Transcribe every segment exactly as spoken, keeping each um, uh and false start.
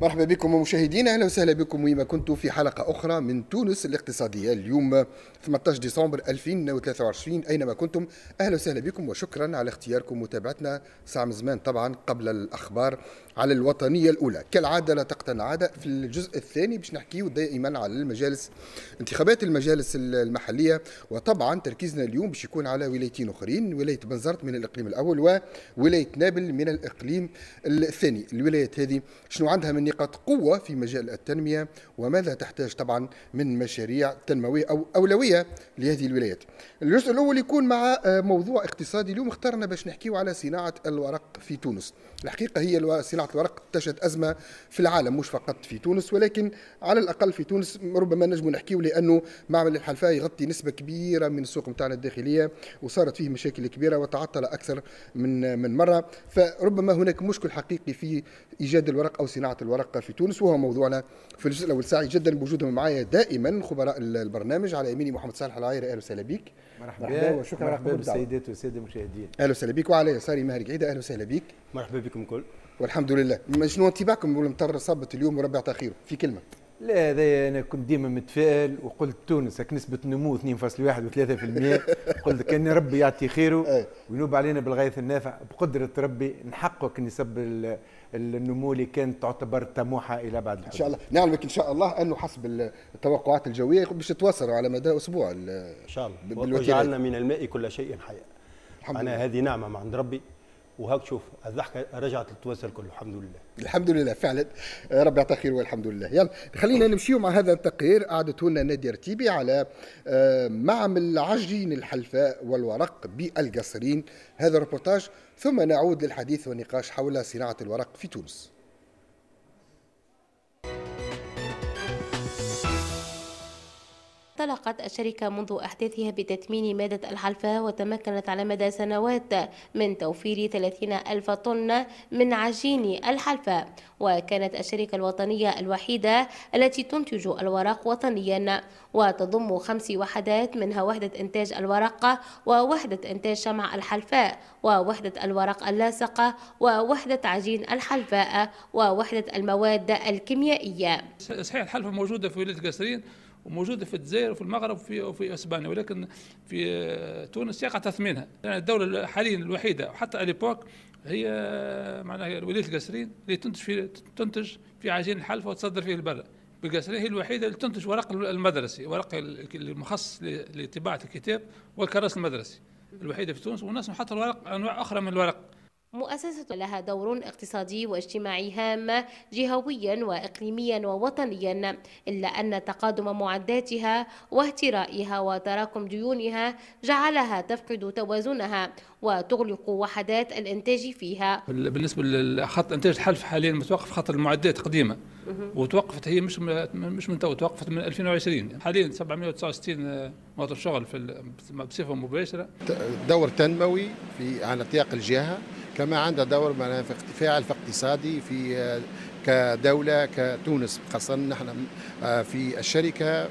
مرحبا بكم مشاهدينا، اهلا وسهلا بكم ويما كنتم في حلقه اخرى من تونس الاقتصاديه. اليوم ثمانية عشر ديسمبر ألفين وثلاثة وعشرين، اينما كنتم اهلا وسهلا بكم وشكرا على اختياركم ومتابعتنا ساعه من زمان طبعا قبل الاخبار على الوطنيه الاولى. كالعاده لا تقتنع عاده، في الجزء الثاني باش نحكيو دائما على المجالس انتخابات المجالس المحليه، وطبعا تركيزنا اليوم باش يكون على ولايتين اخرين، ولايه بنزرت من الاقليم الاول وولايه نابل من الاقليم الثاني. الولايات هذه شنو عندها من نقاط قوة في مجال التنمية، وماذا تحتاج طبعا من مشاريع تنموية أو أولوية لهذه الولايات. الجزء الأول يكون مع موضوع اقتصادي. اليوم اخترنا باش نحكيو على صناعة الورق في تونس. الحقيقة هي صناعة الورق تشهد أزمة في العالم، مش فقط في تونس، ولكن على الأقل في تونس ربما نجم نحكيو لأنه معمل الحلفاء يغطي نسبة كبيرة من السوق متاعنا الداخلية، وصارت فيه مشاكل كبيرة وتعطل أكثر من من مرة. فربما هناك مشكل حقيقي في إيجاد الورق أو صناعة الورق في تونس، وهو موضوعنا في الجزء الأول. سعيد جدا بوجودهم معايا دائما خبراء البرنامج. على يميني محمد صالح العايري، أهلا وسهلا بك. مرحبا وشكرا. مرحبا بالسيدات والساده المشاهدين. اهلا وسهلا بك. وعلى يساري ماهر قعيده، اهلا وسهلا بك. مرحبا بكم الكل. والحمد لله. شنو انطباعكم والمطر صبت اليوم وربي يعطى خيره في كلمه؟ لا، هذا انا كنت ديما متفائل وقلت تونس هك نسبه نمو اثنين فاصلة واحد وثلاثة في المئة. قلت كان ربي يعطي خيره وينوب علينا بالغيث النافع بقدره ربي نحقق نسب النمو اللي كانت تعتبر طموحه الى بعد الحدود. ان شاء الله نعلمك ان شاء الله انه حسب التوقعات الجويه باش تتواصلوا على مدى اسبوع ان شاء الله. وجعلنا من الماء كل شيء حي. انا هذه نعمه من عند ربي، وهاك شوف الضحكه رجعت تتواصل كله. الحمد لله الحمد لله فعلا. ربي يعطيه خير والحمد لله. يلا خلينا نمشيو مع هذا التقرير اعدته لنا نادية رتيبي على معمل عجين الحلفاء والورق بالقصرين. هذا الريبورتاج ثم نعود للحديث والنقاش حول صناعه الورق في تونس. انطلقت الشركة منذ أحداثها بتثمين مادة الحلفاء، وتمكنت على مدى سنوات من توفير ثلاثين ألف طن من عجين الحلفاء، وكانت الشركة الوطنية الوحيدة التي تنتج الورق وطنيا، وتضم خمس وحدات، منها وحدة إنتاج الورق، ووحدة إنتاج شمع الحلفاء، ووحدة الورق اللاصق، ووحدة عجين الحلفاء، ووحدة المواد الكيميائية. صحيح الحلفاء موجودة في ولاية القصرين وموجودة في الجزائر وفي المغرب وفي وفي اسبانيا، ولكن في تونس يقع تثمينها. يعني الدولة حاليا الوحيدة وحتى اليبوك هي معناها ولاية القصرين اللي تنتج في تنتج في عجين الحلفاء وتصدر فيه البر. بالقصرين هي الوحيدة اللي تنتج ورق المدرسي، ورق المخصص لطباعة الكتاب والكراسي المدرسي، الوحيدة في تونس. والناس حتى الورق انواع اخرى من الورق. مؤسسة لها دور اقتصادي واجتماعي هام جهويا وإقليميا ووطنيا، إلا أن تقادم معداتها واهترائها وتراكم ديونها جعلها تفقد توازنها وتغلق وحدات الإنتاج فيها. بالنسبة لخط إنتاج الحلف حاليا متوقف، خاطر المعدات قديمة وتوقفت، هي مش مش من تو، توقفت من ألفين وعشرين. حاليا سبعمئة وتسعة وستين موظف شغل في بصفة مباشرة. دور تنموي في على نطاق الجهة، كما عندها دور في فاعل في اقتصادي في كدولة كتونس. خاصة نحن في الشركة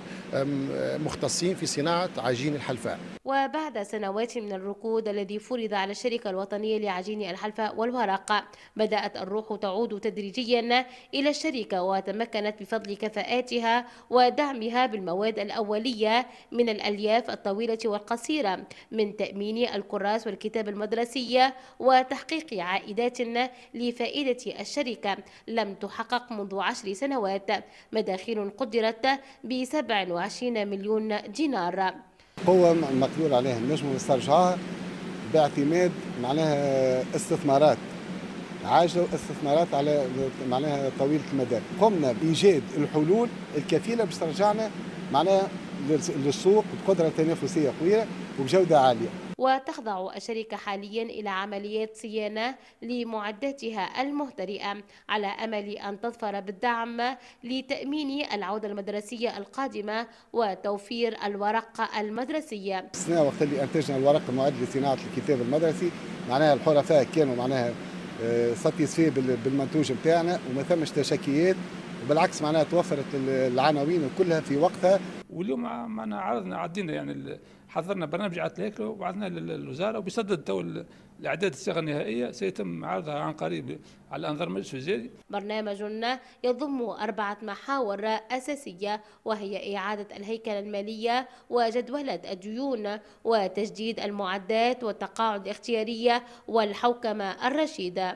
مختصين في صناعة عجين الحلفاء. وبعد سنوات من الركود الذي فرض على الشركة الوطنية لعجين الحلفاء والورق، بدأت الروح تعود تدريجيا إلى الشركة، وتمكنت بفضل كفاءاتها ودعمها بالمواد الأولية من الألياف الطويلة والقصيرة من تأمين الكراس والكتاب المدرسية وتحقيق عائدات لفائدة الشركة لم تحقق منذ عشر سنوات، مداخيل قدرت ب سبعة وعشرين مليون دينار. قوة مقدور عليها نجم نسترجعها باعتماد معناها استثمارات عاجلة واستثمارات على معناها طويلة المدى. قمنا بإيجاد الحلول الكفيلة باش ترجعنا معناها للسوق بقدرة تنافسية قوية وبجودة عالية. وتخضع الشركة حاليا إلى عمليات صيانة لمعداتها المهترئة على أمل أن تظفر بالدعم لتأمين العودة المدرسية القادمة وتوفير الورق المدرسي. السنة وقت اللي أنتجنا الورق المعد لصناعة الكتاب المدرسي، معناها الحرفاء كانوا معناها ساتيسفي بالمنتوج نتاعنا وما ثمش تشكيات وبالعكس معناها توفرت العناوين كلها في وقتها. واليوم معنا عرضنا عدينا يعني حضرنا برنامج إعادة الهيكلة وبعثناه للوزارة وبيصدد تو الإعداد الصيغة النهائية سيتم عرضها عن قريب على أنظار المجلس الوزاري. برنامج يضم أربعة محاور أساسية وهي إعادة الهيكلة المالية وجدولة الديون وتجديد المعدات والتقاعد الاختيارية والحوكمة الرشيدة.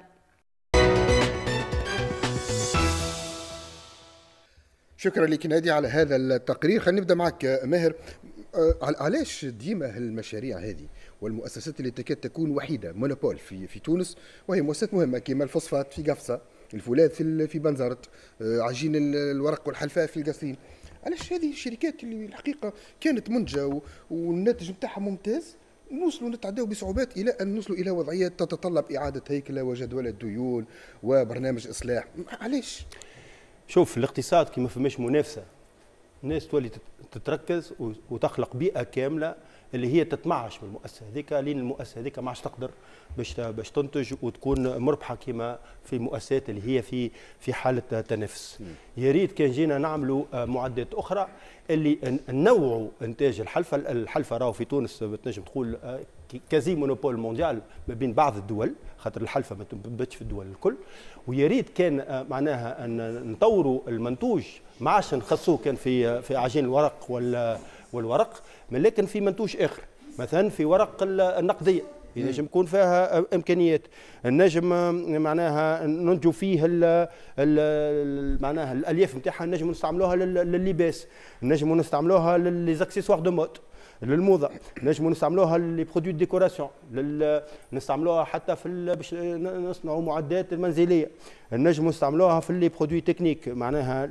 شكرا لك نادي على هذا التقرير. خلينا نبدا معك ماهر. علاش ديما هالمشاريع هذه والمؤسسات اللي تكاد تكون وحيده مونوبول في في تونس وهي مؤسسات مهمه كما الفوسفات في قفصه، الفولاذ في في بنزرت، عجين الورق والحلفاء في القصرين، علاش هذه الشركات اللي الحقيقه كانت منتجه والناتج نتاعها ممتاز نوصلوا نتعداو بصعوبات الى ان نوصلوا الى وضعيه تتطلب اعاده هيكله وجدول الديون وبرنامج اصلاح؟ علاش؟ شوف الاقتصاد كي ما فماش منافسه الناس تولي تتركز وتخلق بيئه كامله اللي هي تتمعش بالمؤسسه هذيك لين المؤسسه هذيك ما عادش تقدر باش باش تنتج وتكون مربحه كما في المؤسسات اللي هي في في حاله تنافس. يا ريت كان جينا نعملوا معدات اخرى اللي ننوعوا انتاج الحلفه. الحلفه راهو في تونس تنجم تقول كازي مونوبول مونديال ما بين بعض الدول خاطر الحلفه ما تنبتش في الدول الكل. ويا ريت كان معناها ان نطوروا المنتوج ما عادش نخصوه كان في في عجين الورق ولا والورق لكن في منتوج اخر مثلا في ورق النقديه ينجم يكون فيها امكانيات النجم معناها ننتجوا فيه ال ال معناها الالياف نتاعها نجم نستعملوها لللباس، نجم نستعملوها للزاكسيسوار دو مود للموضه، نجموا نستعملوها لي برودوي ديكوراسيون، نستعملوها حتى في باش نصنعوا معدات المنزليه، نجموا نستعملوها في لي برودوي تكنيك معناها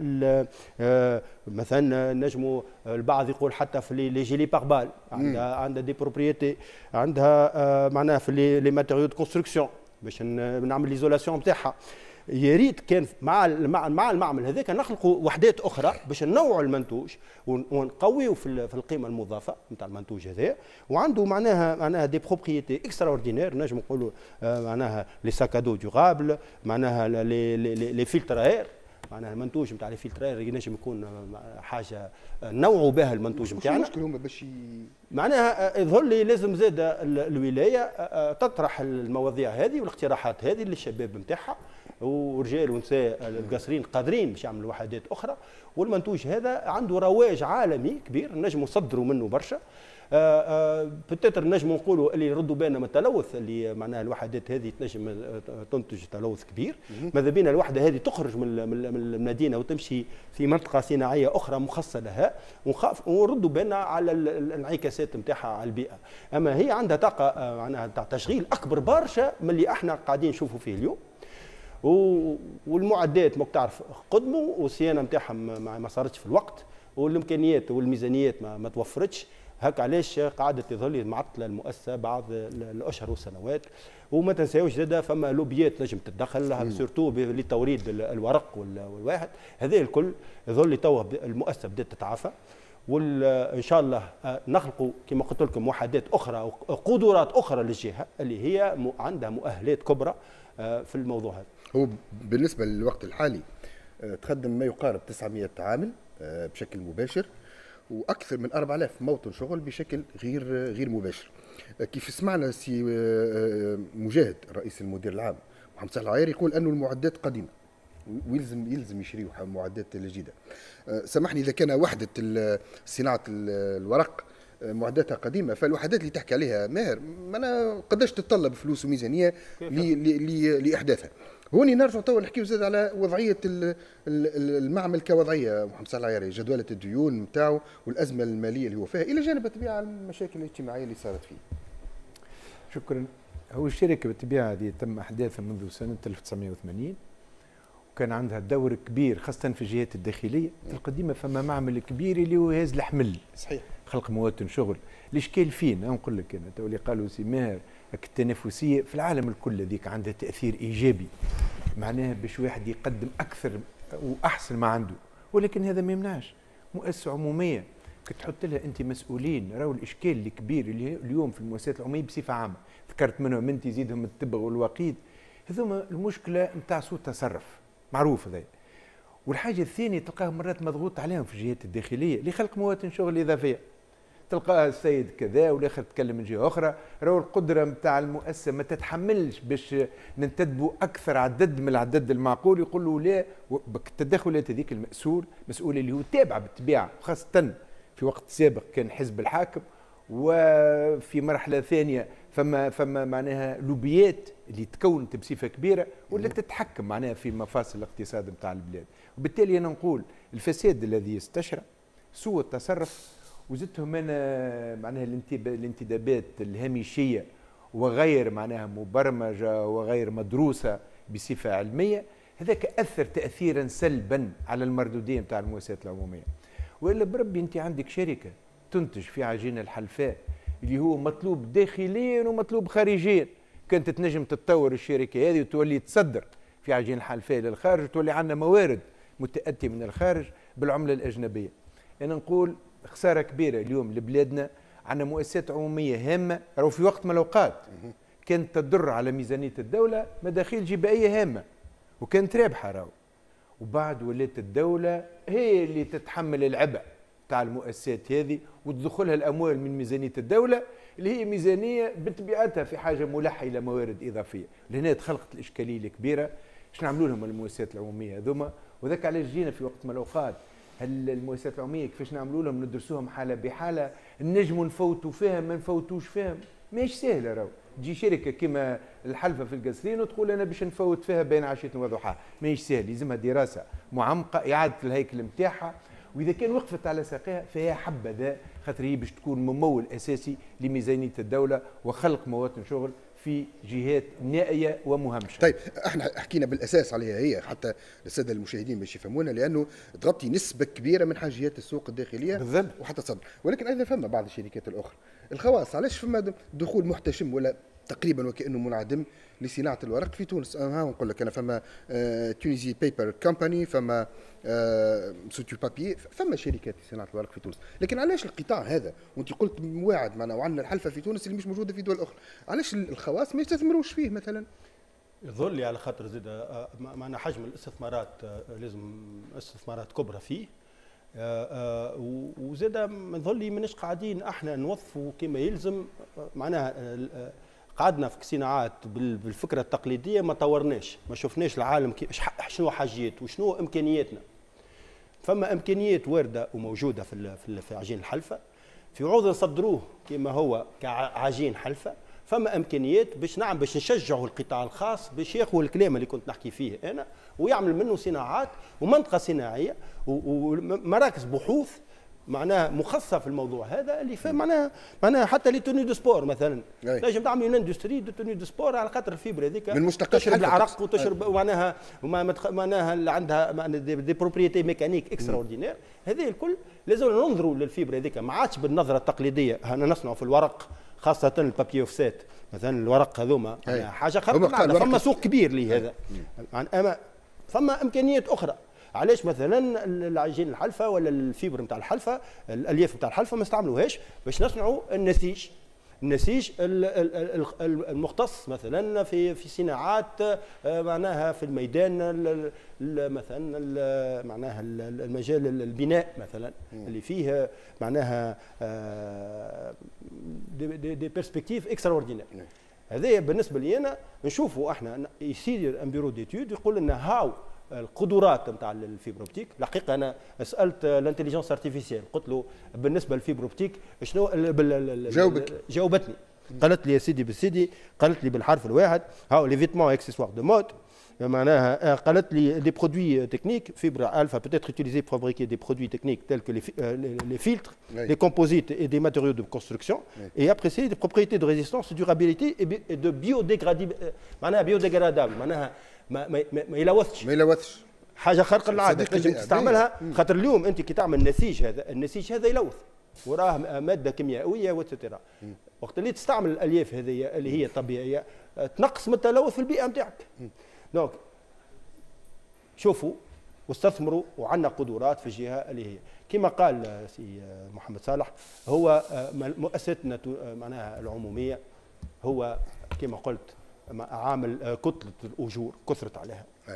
مثلا نجموا البعض يقول حتى في لي جيلي باربال عندها عندها دي بروبريتي عندها معناها في لي ماتيريو دو كونستركسيون باش نعمل ليزولاسيون نتاعها. يا ريت كان مع مع المعمل هذاك نخلقوا وحدات اخرى باش ننوعوا المنتوج ونقويوا في في القيمه المضافه نتاع المنتوج هذا وعنده معناها معناها دي بروبريتي اكسترا اوردينير نجم نقولوا معناها لي ساكادو دورابل معناها لي لي فلتر اير معناها المنتوج نتاع لي فلتر اير ينجم يكون حاجه نوعوا بها المنتوج نتاعنا. المشكل هما باش معناها يظهر لي لازم زاد الولايه تطرح المواضيع هذه والاقتراحات هذه للشباب نتاعها ورجال ونساء القاصرين قادرين باش يعملوا وحدات اخرى والمنتوج هذا عنده رواج عالمي كبير نجموا نصدروا منه برشا. بتاتر نجموا نقولوا اللي يردوا بالنا من التلوث اللي معناها الوحدات هذه تنجم تنتج تلوث كبير. ماذا بينا الوحده هذه تخرج من من المدينه وتمشي في منطقه صناعيه اخرى مخصصه لها ونخاف ونردوا بالنا على الانعكاسات نتاعها على البيئه. اما هي عندها طاقه معناها تاع تشغيل اكبر برشا من اللي احنا قاعدين نشوفوا فيه اليوم. والمعدات ماك تعرف قدموا والصيانه نتاعهم ما صارتش في الوقت والامكانيات والميزانيات ما, ما توفرتش. هكا علاش قاعده تظل معطله المؤسسه بعض الاشهر والسنوات. وما تنساوش زاده فما لوبيات نجم تتدخل سورتو لتوريد الورق والواحد هذا الكل يظل توا المؤسسه بدات تتعافى وان شاء الله نخلقوا كما قلت لكم وحدات اخرى وقدرات اخرى للجهه اللي هي عندها مؤهلات كبرى في الموضوع هذا. هو بالنسبه للوقت الحالي تخدم ما يقارب تسعمائة عامل بشكل مباشر واكثر من أربعة آلاف موطن شغل بشكل غير غير مباشر. كيف سمعنا سي مجاهد رئيس المدير العام محمد صالح العياري يقول انه المعدات قديمه ويلزم يلزم يشريوا معدات جديده. سامحني اذا كان وحده صناعه الورق معداتها قديمه فالوحدات اللي تحكي عليها ماهر ما انا قداش تتطلب فلوس وميزانيه لاحداثها. هوني نرجع تو نحكيو زاد على وضعيه المعمل كوضعيه محمد صالح العياري جدوله الديون نتاعو والازمه الماليه اللي هو فيها الى جانب بالطبيعه المشاكل الاجتماعيه اللي صارت فيه. شكرا. هو الشركه بالطبيعه هذه تم احداثها منذ سنه ألف وتسعمائة وثمانين وكان عندها دور كبير خاصه في الجهات الداخليه القديمه. فما معمل كبير اللي هو هاز الحمل صحيح خلق مواطن شغل. الاشكال فين نقول لك انا تو اللي قالوا سي ماهر التنافسيه في العالم الكل هذيك عندها تاثير ايجابي معناها باش واحد يقدم اكثر واحسن ما عنده ولكن هذا ما يمنعش مؤسسه عموميه كتحط لها انت مسؤولين. راهو الاشكال الكبير اللي اليوم في المؤسسات العموميه بصفه عامه ذكرت منهم انت زيدهم التبغ والوقيد هذوما المشكله نتاع سوء تصرف معروف هذا والحاجه الثانيه تلقاه مرات مضغوط عليهم في الجهات الداخليه لخلق مواطن شغل اضافيه. تلقاه السيد كذا والاخر تكلم من جهه اخرى، راهو القدره نتاع المؤسسه ما تتحملش باش ننتدبوا اكثر عدد من العدد المعقول. يقول له لا، التدخلات هذيك المسؤول مسؤول اللي هو تابع بالطبيعه، خاصه في وقت سابق كان حزب الحاكم، وفي مرحله ثانيه فما فما معناها لوبيات اللي تكونت بصفه كبيره واللي تتحكم معناها في مفاصل الاقتصاد نتاع البلاد. وبالتالي انا نقول الفساد الذي يستشرى، سوء التصرف، وزدتهم انا معناها الانتدابات الهامشيه وغير معناها مبرمجه وغير مدروسه بصفه علميه، هذاك اثر تاثيرا سلبا على المردوديه نتاع المؤسسات العموميه. والا بربي انت عندك شركه تنتج في عجين الحلفاء اللي هو مطلوب داخليا ومطلوب خارجيا، كانت تنجم تتطور الشركه هذه وتولي تصدر في عجين الحلفاء للخارج وتولي عندنا موارد متاتيه من الخارج بالعمله الاجنبيه. انا نقول خساره كبيره اليوم لبلادنا، عندنا مؤسسات عموميه هامه راهو في وقت من الاوقات كانت تضر على ميزانيه الدوله مداخيل جبائيه هامه وكانت رابحه راهو، وبعد ولات الدوله هي اللي تتحمل العبء تاع المؤسسات هذه وتدخلها الاموال من ميزانيه الدوله اللي هي ميزانيه بطبيعتها في حاجه ملحه الى موارد اضافيه. لهنا تخلقت الاشكاليه الكبيره، اش نعملوا لهم المؤسسات العموميه هذوما؟ وذاك علاش جينا في وقت من الاوقات هل المؤسسات العموميه كيفاش نعملوا لهم؟ ندرسوهم حاله بحاله، نجموا نفوتوا فيها ما نفوتوش فيها، ماهيش سهله راهو. تجي شركه كما الحلفه في القصرين وتقول انا باش نفوت فيها بين عشيه وضحاها، ماهيش سهل، لازمها دراسه معمقه، اعاده الهيكل نتاعها، واذا كان وقفت على ساقيها فهي حبذا، خاطر هي باش تكون ممول اساسي لميزانيه الدوله وخلق مواطن شغل في جهات نائيه ومهمشه. طيب احنا حكينا بالاساس عليها هي حتى الساده المشاهدين باش يفهمونا، لانه تغطي نسبه كبيره من حاجيات السوق الداخليه بالضبط وحتى تصدر، ولكن ايضا فما بعض الشركات الاخرى الخواص، علاش فما دخول محتشم ولا تقريبا وكانه منعدم لصناعه الورق في تونس؟ ها نقول لك انا فما آه تونيزي بيبر كومباني، فما آه سوتو بابي، فما شركات لصناعه الورق في تونس، لكن علاش القطاع هذا وانت قلت مواعد معنا وعندنا الحلفه في تونس اللي مش موجوده في دول اخرى، علاش الخواص ما يستثمروش فيه مثلا؟ يظل لي على خاطر زاد معنا حجم الاستثمارات لازم استثمارات كبرى فيه، وزاد يظل لي ماناش قاعدين احنا نوظفوا كما يلزم. معناها قعدنا في صناعات بالفكره التقليديه ما طورناش، ما شفناش العالم شنو حاجيات وشنو امكانياتنا. فما امكانيات وارده وموجوده في في عجين الحلفه، في عوض نصدروه كما هو كعجين حلفه، فما امكانيات باش نعم باش نشجعوا القطاع الخاص باش ياخذوا الكلام اللي كنت نحكي فيه انا ويعمل منه صناعات ومنطقه صناعيه ومراكز بحوث معناها مخصصه في الموضوع هذا اللي في معناها معناها حتى لي توني دو سبور مثلا تنجم تعمل اون اندستري دو توني دو سبور على خاطر الفيبر هذيك من مشتقات تشرب العرق وتشرب معناها معناها اللي عندها دي بروبريتي ميكانيك اكسترا اوردينير. هذه الكل لازم ننظروا للفيبر هذيك، ما عادش بالنظره التقليديه. انا نصنعوا في الورق خاصه البابي اوفسيت مثلا، الورق هذوما حاجه خاطر فما سوق كبير لهذا، اما فما امكانيات اخرى. علاش مثلا العجين الحلفه ولا الفيبر نتاع الحلفه الالياف نتاع الحلفه ما استعملوهاش باش نصنعوا النسيج النسيج المختص مثلا في في صناعات معناها في الميدان مثلا معناها المجال البناء مثلا اللي فيه معناها دي, دي بيرسبكتيف اكسترا اوردينير. هذا بالنسبه لي انا نشوفوا احنا يصير ان بيرو ديتود يقول لنا هاو القدرات نتاع الفيبر اوبتيك. الحقيقه انا سالت الانتليجنس ارتيفيسيال قلت له بالنسبه للفيبر اوبتيك شنو جاوبك جاوبتني قالت لي يا سيدي بالسيدي قالت لي بالحرف الواحد هاو لي فيتمون اكسسوار دو مود معناها قالت لي دي برودوي تكنيك فيبر الفا peut être utilisé pour fabriquer des produits techniques tels que les, euh, les, les filtres, oui. les composites et des matériaux de construction, oui. et apprécier des propriétés de résistance, de durabilité et de biodégradabilité. معناها biodégradable معناها ما ما ما يلوثش ما يلوثش حاجه خارقه للعاده تنجم تستعملها. خاطر اليوم انت كي تعمل نسيج هذا النسيج هذا يلوث وراه ماده كيميائيه واتسيتيرا. وقت اللي تستعمل الالياف هذه اللي هي طبيعيه تنقص من التلوث في البيئه نتاعك. دونك شوفوا واستثمروا وعندنا قدرات في الجهه اللي هي كما قال سي محمد صالح. هو مؤسستنا معناها العموميه هو كما قلت عامل كتله الاجور كثرت عليها.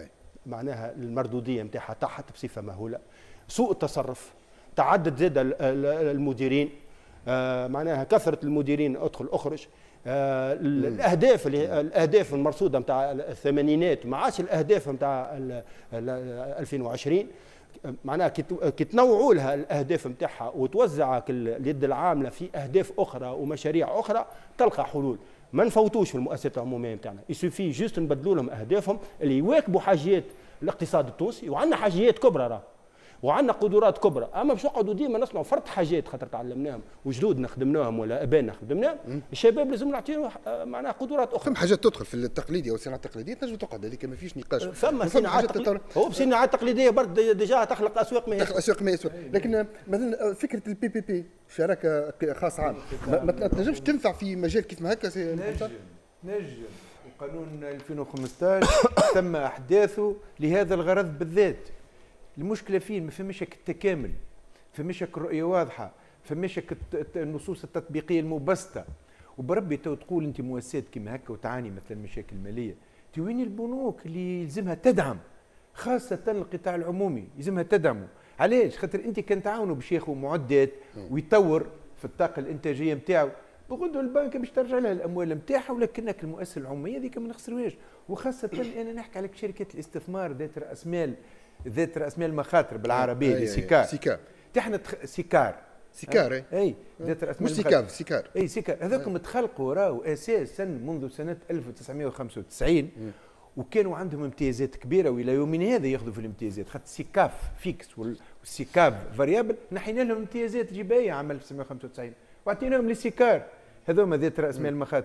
معناها المردوديه نتاعها طاحت بصفه مهوله. سوء التصرف، تعدد زاد المديرين، آه معناها كثره المديرين ادخل اخرج، آه الاهداف اللي الاهداف المرصوده نتاع الثمانينات ما عادش الاهداف نتاع ألفين وعشرين. معناها كي تنوعوا لها الاهداف نتاعها وتوزع اليد العامله في اهداف اخرى ومشاريع اخرى تلقى حلول. ما نفوتوش في المؤسسات العموميه نتاعنا، يسوفي جوست نبدلوا لهم اهدافهم اللي يواكبوا حاجيات الاقتصاد التونسي، وعندنا حاجيات كبرى راه وعندنا قدرات كبرى، اما باش نقعدوا ديما نصنعوا فرط حاجات خاطر تعلمناهم وجدودنا خدمناهم ولا ابائنا خدمناهم، الشباب لازم نعطيهم معناها قدرات اخرى. فما حاجات تدخل في التقليدي او الصناعه التقليديه تنجم تقعد، هذيك ما فيش نقاش. فما صناعات تقليديه، هو بصناعه تقليديه برك ديجا تخلق اسواق ما تخلق اسواق ما يسوى، لكن مثلا فكره البي بي بي شراكه خاص عام ما تنجمش تنفع في مجال كيف ما هكا. نجم نجم وقانون ألفين وخمسطاش تم احداثه لهذا الغرض بالذات. المشكله فين؟ ما فماش التكامل، فماش الرؤيه واضحه، فماش النصوص التطبيقيه المبسطه. وبربي تو تقول انت مؤسسات كيما هكا وتعاني مثلا مشاكل ماليه، وين البنوك اللي يلزمها تدعم خاصه القطاع العمومي يلزمها تدعمه؟ علاش؟ خاطر انت كان تعاونوا باش ياخذ معدات ويطور في الطاقه الانتاجيه نتاعو، بغدوا البنك باش ترجع لها الاموال نتاعها، ولكنك المؤسسه العموميه هذيك ما نخسروهاش. وخاصه انا نحكي على شركات الاستثمار ذات راس مال ذات راس مال مخاطر بالعربيه اللي سيكار. سيكار احنا تخ... سيكار سيكار اي, أي. ذات راس مال سيكار سيكار اي سيكار هذوكم تخلقوا راهو اساسا منذ سنه ألف وتسعمائة وخمسة وتسعين م. وكانوا عندهم امتيازات كبيره والى يومنا هذا ياخذوا في الامتيازات، خاطر سيكاف فيكس والسيكاف فاريابل نحينا لهم امتيازات جبايه عام ألف وتسعمائة وخمسة وتسعين واعطيناهم للسيكار هذوما ذات راس مال المخاطر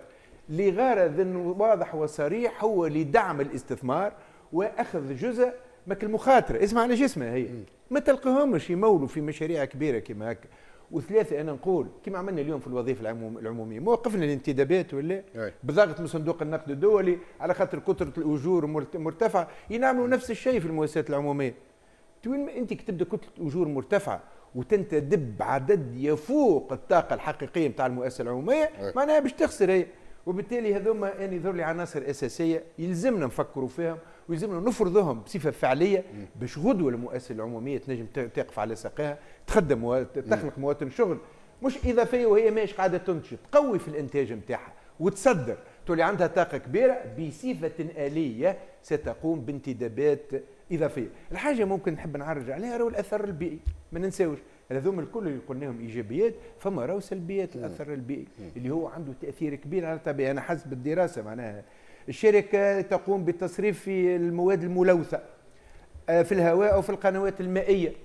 لغرض واضح وصريح هو لدعم الاستثمار واخذ جزء ماك المخاطره. اسمع على جسمها هي ما تلقاهمش يمولوا في مشاريع كبيره كما هكا. وثلاثه انا نقول كما عملنا اليوم في الوظيفه العموم العموميه موقفنا الانتدابات ولا بضغط من صندوق النقد الدولي على خاطر كثره الاجور مرتفعه، ينعملوا نفس الشيء في المؤسسات العموميه. وين انت كتبدا كتله اجور مرتفعه وتنتدب عدد يفوق الطاقه الحقيقيه نتاع المؤسسه العموميه معناها باش تخسر هي. وبالتالي هذوما يعني يظهر لي عناصر اساسيه يلزمنا نفكروا فيهم ويلزمنا نفرضهم بصفه فعليه باش غدوه المؤسسه العموميه تنجم تقف على ساقها، تخدم وتخلق مواطن شغل مش اضافيه وهي ماهيش قاعده تنتج، تقوي في الانتاج نتاعها وتصدر، تولي عندها طاقه كبيره بصفه آلية ستقوم بانتدابات اضافيه. الحاجه ممكن نحب نعرج عليها راهو الاثر البيئي، ما ننساوش هذوما الكل اللي قلناهم ايجابيات، فما راهو سلبيات. الاثر البيئي اللي هو عنده تاثير كبير على الطبيعه. انا حسب الدراسه معناها الشركه تقوم بالتصريف في المواد الملوثه في الهواء او في القنوات المائيه،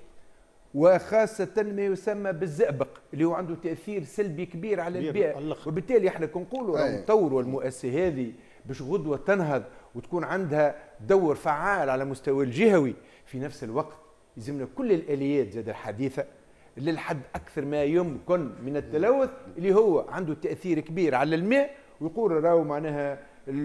وخاصه ما يسمى بالزئبق اللي هو عنده تاثير سلبي كبير على البيئه. وبالتالي احنا كنقولوا راهو نطوروا المؤسسه هذه باش غدوه تنهض وتكون عندها دور فعال على مستوى الجهوي. في نفس الوقت يلزمنا كل الاليات زاد الحديثه للحد اكثر ما يمكن من التلوث اللي هو عنده تاثير كبير على الماء. ويقول راهو معناها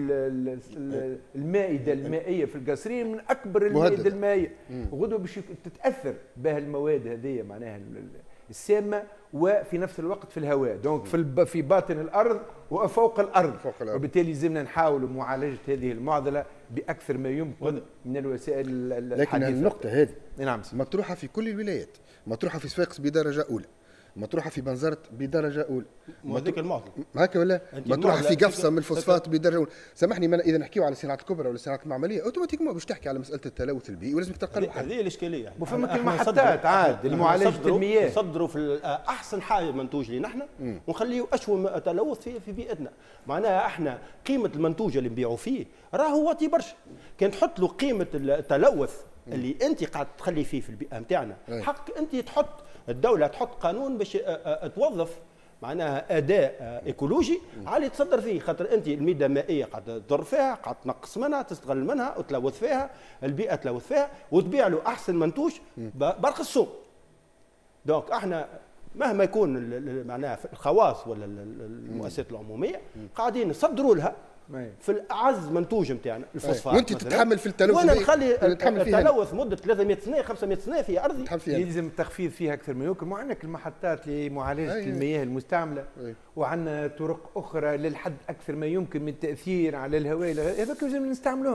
المائده المائيه في القصرين من اكبر المائده المائيه، وغدوه باش تتاثر بها المواد هذه معناها السامه وفي نفس الوقت في الهواء، دونك في في باطن الارض وفوق الارض. فوق الأرض. وبالتالي لازمنا نحاولوا معالجه هذه المعضله باكثر ما يمكن من الوسائل الحديثه. لكن النقطه هذه نعم مطروحه في كل الولايات، مطروحه في صفاقس بدرجه اولى، مطروحه في بنزرت بدرجه اولى، هذيك المعضله هكا ولا مطروحه في قفصه من الفوسفات بدرجه اولى. سامحني ما اذا نحكيو على الصناعات الكبرى ولا الصناعات المعمليه اوتوماتيكمون باش تحكي على مساله التلوث البيئي ولازم تلقى له حل. هذه الاشكاليه. وفما المحطات عاد لمعالجه المياه نصدروا في احسن حاجه منتوج لنا احنا ونخليو اشوى تلوث في في بيئتنا. معناها احنا قيمه المنتوج اللي نبيعوا فيه راهو واطي برشا. كان تحط له قيمه التلوث اللي انت قاعد تخلي فيه في البيئه نتاعنا، حق انت تحط الدوله تحط قانون باش توظف معناها اداء ايكولوجي عالي تصدر فيه، خاطر انت المياه المائيه قاعد تضر فيها، قاعد تنقص منها، تستغل منها وتلوث فيها، البيئه تلوث فيها، وتبيع له احسن منتوج برخص السوق. دونك احنا مهما يكون معناها الخواص ولا المؤسسات العموميه قاعدين نصدروا لها في الاعز منتوج نتاعنا الفوسفات، وانت تتحمل في التلوث وانا نخلي التلوث مده ثلاثمائة سنه خمسمائة سنه في ارضي يلزم التخفيض فيها اكثر ما يمكن. وعندك المحطات لمعالجه المياه المستعمله، وعندنا طرق اخرى للحد اكثر ما يمكن من التاثير على الهواء، هذوك لازم نستعملوهم.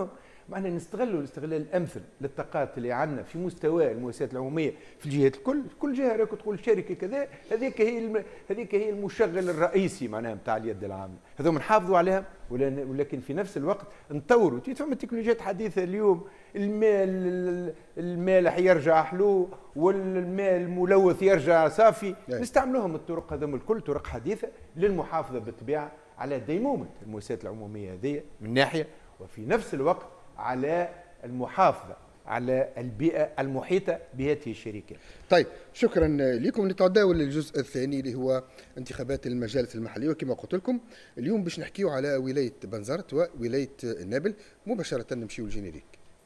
معنا نستغلوا الاستغلال الامثل للطاقات اللي عندنا في مستوى المؤسسات العموميه في الجهات الكل، كل جهه راك تقول شركه كذا، هذيك هي الم... هذيك هي المشغل الرئيسي معناها نتاع اليد العامله، هذوما نحافظوا عليها ولكن في نفس الوقت نطوروا. فما تكنولوجيات حديثه اليوم، المال المالح يرجع حلو والمال الملوث يرجع صافي، نستعملوهم الطرق هذوما الكل طرق حديثه للمحافظه بالطبيعه على ديمومه المؤسسات العموميه هذه من ناحيه، وفي نفس الوقت على المحافظة على البيئة المحيطة بهذه الشركات. طيب شكرا لكم. نتعداو للجزء الثاني اللي هو انتخابات المجالس المحلية، وكما قلت لكم اليوم باش نحكيو على ولاية بنزرت وولاية نابل. مباشرة نمشيو للجينيريك.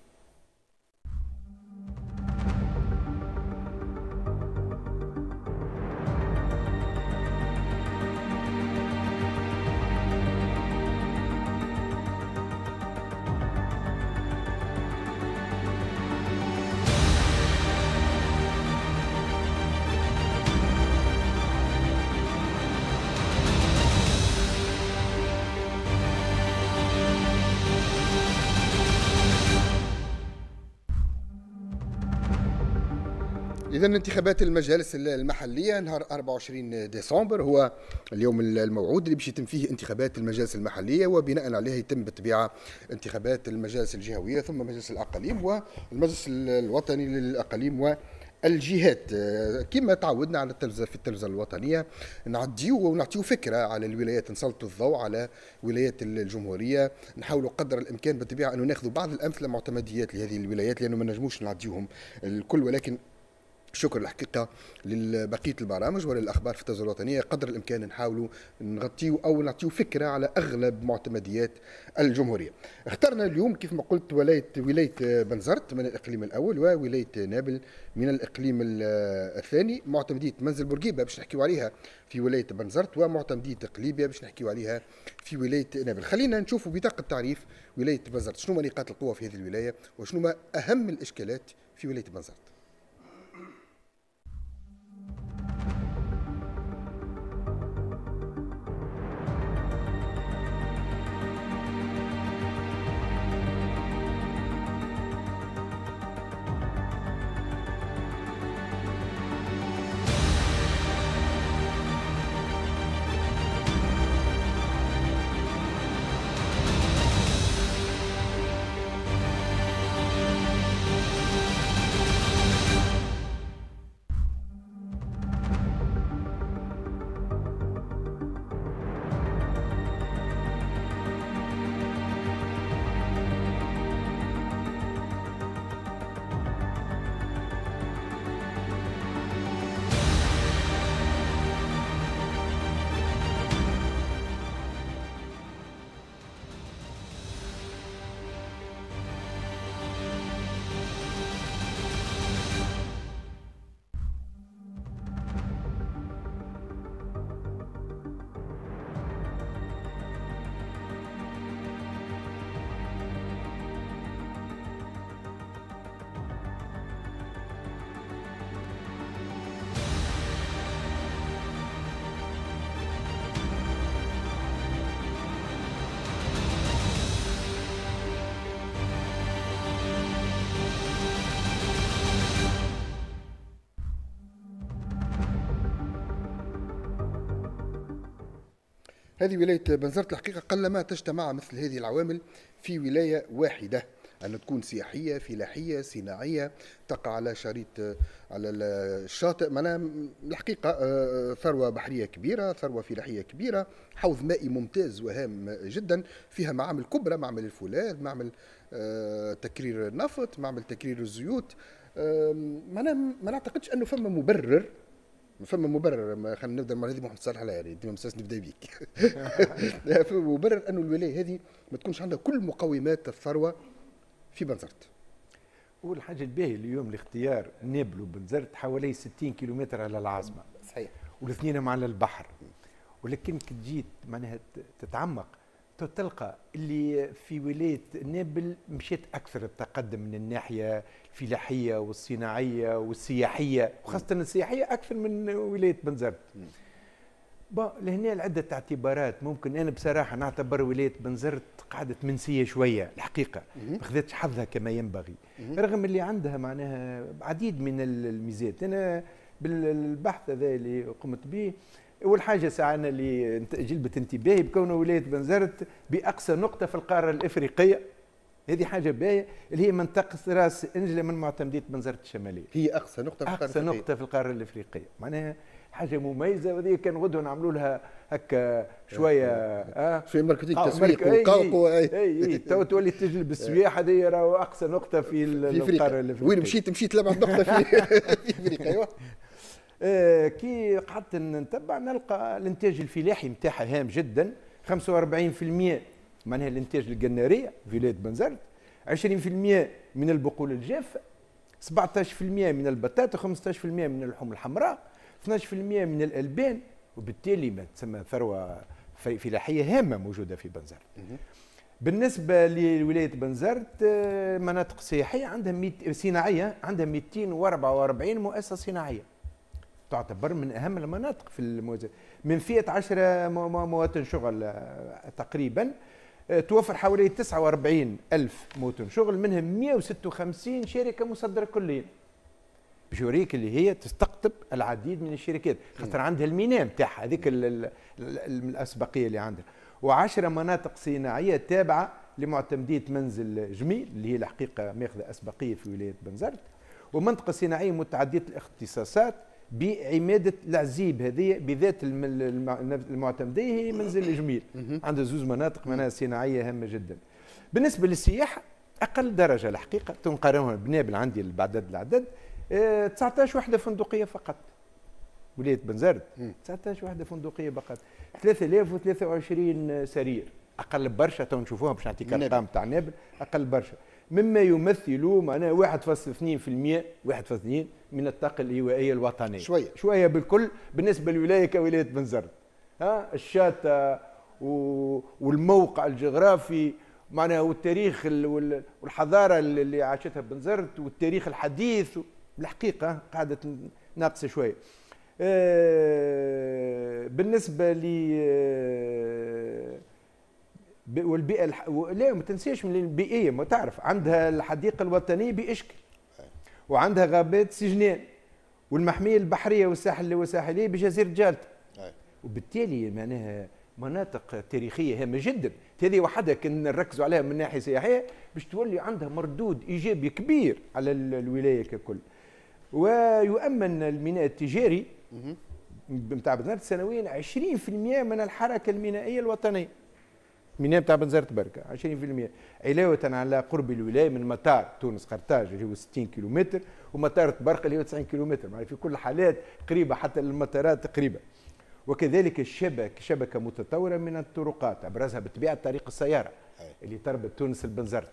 إذا انتخابات المجالس المحلية نهار أربعة وعشرين ديسمبر هو اليوم الموعود اللي باش يتم فيه انتخابات المجالس المحلية، وبناء عليه يتم بالطبيعة انتخابات المجالس الجهوية ثم مجلس الأقاليم والمجلس الوطني للأقاليم والجهات. كما تعودنا على التلفزة في التلفزة الوطنية نعديو ونعطيو فكرة على الولايات، نسلطوا الضوء على ولايات الجمهورية، نحاولوا قدر الإمكان بالطبيعة أنه ناخذوا بعض الأمثلة معتمديات لهذه الولايات لأنه ما نجموش نعديوهم الكل، ولكن شكر الحقيقة لبقية البرامج وللأخبار في التلفزة الوطنية قدر الإمكان نحاولوا نغطيو أو نعطيو فكرة على أغلب معتمديات الجمهورية. اخترنا اليوم كيف ما قلت ولاية ولاية بنزرت من الإقليم الأول وولاية نابل من الإقليم الثاني، معتمدية منزل بورقيبة باش نحكيو عليها في ولاية بنزرت، ومعتمدية قليبية باش نحكيو عليها في ولاية نابل. خلينا نشوفوا بطاقة تعريف ولاية بنزرت، شنو ما نقاط القوة في هذه الولاية وشنو ما أهم الإشكالات في ولاية بنزرت. هذه ولاية بنزرت الحقيقة قلما تجتمع مثل هذه العوامل في ولاية واحدة، أن تكون سياحية فلاحية صناعية تقع على شريط على الشاطئ، معناها الحقيقة ثروة بحرية كبيرة، ثروة فلاحية كبيرة، حوض مائي ممتاز وهام جدا، فيها معامل كبرى، معمل الفولاذ، معمل تكرير النفط، معمل تكرير الزيوت. معناها ما نعتقدش أنه فما مبرر فما مبرر خلينا نبدا مع هذه محمد صالح على يعني ديما مساس نبدا بيك. فما مبرر انه الولايه هذه ما تكونش عندها كل مقومات الثروه في بنزرت. هو الحاجه الباهيه اليوم الاختيار نابل وبنزرت حوالي ستين كيلومتر على العاصمه. صحيح. والاثنين على البحر. ولكن كي تجي معناها تتعمق تلقى اللي في ولايه نابل مشيت اكثر التقدم من الناحيه الفلاحيه والصناعيه والسياحيه، وخاصه السياحيه اكثر من ولايه بنزرت. با لهنا عدة اعتبارات. ممكن انا بصراحه نعتبر ولايه بنزرت قعدت منسيه شويه الحقيقه، ما خذتش حظها كما ينبغي، رغم اللي عندها معناها عديد من الميزات. انا بالبحث هذا اللي قمت به، اول حاجه ساعنا اللي جلبت انتباهي بكون ولايه بنزرت باقصى نقطه في القاره الافريقيه. هذه حاجه باهيه، اللي هي منطقه راس انجله من معتمديه بنزرت الشماليه. هي اقصى نقطه في القاره الافريقيه. اقصى نقطه في القاره الافريقيه، معناها حاجه مميزه. وهذه كان غدوه نعملوا لها هكا شويه اه شويه ماركتينغ آه تسويق وقوقو. اي اي تو تولي تجلب السياح. هذه راهو اقصى نقطه في القاره الافريقيه. وين مشيت؟ مشيت لابعد نقطه في في افريقيا. ايوه آه كي قعدت نتبع نلقى الانتاج الفلاحي نتاعها هام جدا. خمسة وأربعين بالمئة معناها الانتاج القناريه في ولايه بنزرت، عشرين بالمئة من البقول الجافه، سبعة عشر بالمئة من البطاطا، خمسة عشر بالمئة من اللحوم الحمراء، اثني عشر بالمئة من الالبان، وبالتالي ما تسمى ثروه فلاحيه هامه موجوده في بنزرت. بالنسبه لولايه بنزرت مناطق سياحيه عندها صناعيه عندها مئتين وأربعة وأربعين مؤسسه صناعيه، تعتبر من اهم المناطق في الموازنه، من فئه عشرة مواطن شغل تقريبا. توفر حوالي تسعة وأربعين ألف مواطن شغل، منهم مئة وستة وخمسين شركه مصدره كليا. باش يوريك اللي هي تستقطب العديد من الشركات، خاطر عندها الميناء نتاعها هذيك الاسبقيه اللي عندها. وعشرة مناطق صناعيه تابعه لمعتمديه منزل جميل اللي هي الحقيقه ماخذه اسبقيه في ولايه بنزرت، ومنطقه صناعيه متعدده الاختصاصات بعماده العزيب هذه بذات المعتمديه هي منزل جميل. عندها زوز مناطق منها صناعيه هامه جدا. بالنسبه للسياحه اقل درجه الحقيقه تنقارنها بنابل عندي بعدد العدد اه تسعة عشر وحده فندقيه فقط. ولايه بنزرت تسعة عشر وحده فندقيه فقط، ثلاثة آلاف وثلاثة وعشرين سرير، اقل برشا. تو نشوفوها باش نعطيك الارقام تاع نابل، اقل برشا، مما يمثل معناها واحد فاصلة اثنين بالمئة واحد فاصلة اثنين من الطاقه الايوائيه الوطنيه. شويه شويه بالكل بالنسبه للولايه كولايه بنزرت. ها الشاطئ والموقع الجغرافي معناها والتاريخ والحضاره اللي عاشتها بنزرت والتاريخ الحديث الحقيقه قاعده ناقصه شويه. بالنسبه ل والبيئه الح... لا ما تنساش من البيئيه، ما تعرف عندها الحديقه الوطنيه باشكل، وعندها غابات سجنان، والمحميه البحريه والساحل والساحليه بجزيره جالتا. وبالتالي معناها مناطق تاريخيه هامه جدا. هذه وحدها كنا نركزوا عليها من ناحيه سياحيه باش تولي عندها مردود ايجابي كبير على الولايه ككل. ويؤمن الميناء التجاري نتاع بنزرت سنويا عشرين بالمئة من الحركه المينائيه الوطنيه. الميناء نتاع بنزرت بركه عشرين بالمئة، علاوه على قرب الولايه من مطار تونس قرطاج اللي هو ستين كيلومتر، ومطار تبرقه اللي هو تسعين كيلومتر، يعني في كل الحالات قريبه حتى للمطارات قريبه. وكذلك الشبكه شبكه متطوره من الطرقات، ابرزها بطبيعه طريق السياره اللي تربط تونس البنزرت.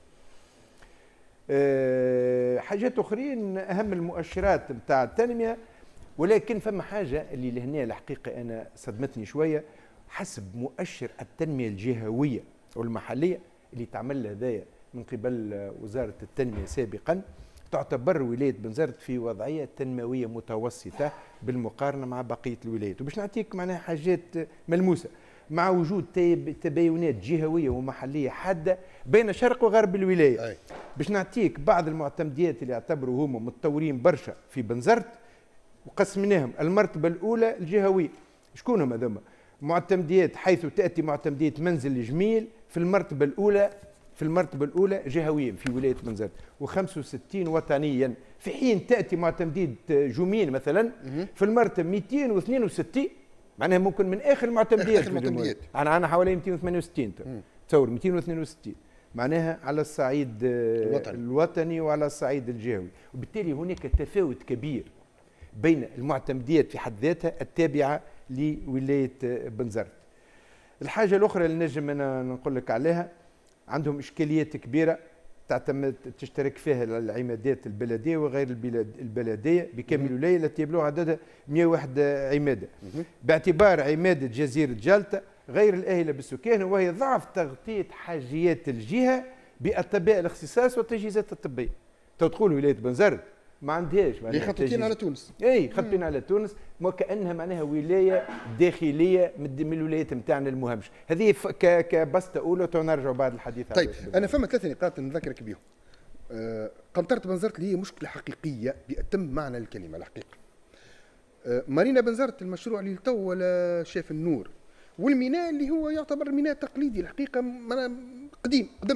أه حاجات اخرين اهم المؤشرات نتاع التنميه، ولكن فما حاجه اللي لهنا الحقيقه انا صدمتني شويه. حسب مؤشر التنميه الجهويه والمحليه اللي تعمل هذايا من قبل وزاره التنميه سابقا، تعتبر ولايه بنزرت في وضعيه تنمويه متوسطه بالمقارنه مع بقيه الولايات. وباش نعطيك معناها حاجات ملموسه، مع وجود تباينات جهويه ومحليه حاده بين شرق وغرب الولايه. أي. باش نعطيك بعض المعتمديات اللي يعتبروا هما متطورين برشا في بنزرت، وقسمناهم المرتبه الاولى الجهويه. شكون هم هذوما؟ معتمديات حيث تاتي معتمديه منزل جميل في المرتبه الاولى في المرتبه الاولى جهويا في ولايه بنزرت، وخمسة وستين وطنيا، في حين تاتي معتمديه جميل مثلا في المرتبه مئتين واثنين وستين، معناها ممكن من اخر المعتمديات. المعتمديات انا انا حوالي مئتين وثمانية وستين تصور مئتين واثنين وستين، معناها على الصعيد الوطني. الوطني وعلى الصعيد الجهوي. وبالتالي هناك تفاوت كبير بين المعتمديات في حد ذاتها التابعه لولايه بنزرت. الحاجه الاخرى اللي نجم انا نقول لك عليها، عندهم اشكاليات كبيره تعتمد تشترك فيها العمادات البلديه وغير البلديه بكامل الولايه التي يبلغ عددها مئة وواحد عماده، باعتبار عماده جزيره جالتا غير الاهله بالسكان، وهي ضعف تغطيه حاجيات الجهه باطباء الاختصاص والتجهيزات الطبيه. تقول ولايه بنزرت ما عندهاش اللي خطوتين على تونس. اي خطين على تونس وكانها معناها ولايه داخليه من الولايات نتاعنا المهمش. هذه كبسطه اولى ونرجعوا بعد الحديث. طيب انا فما ثلاث نقاط نذكرك بهم. آه قنطرة بنزرت اللي هي مشكله حقيقيه بأتم معنى الكلمه الحقيقه. آه مارينا بنزرت المشروع اللي تو ولا شاف النور، والميناء اللي هو يعتبر ميناء تقليدي الحقيقه قديم قدم.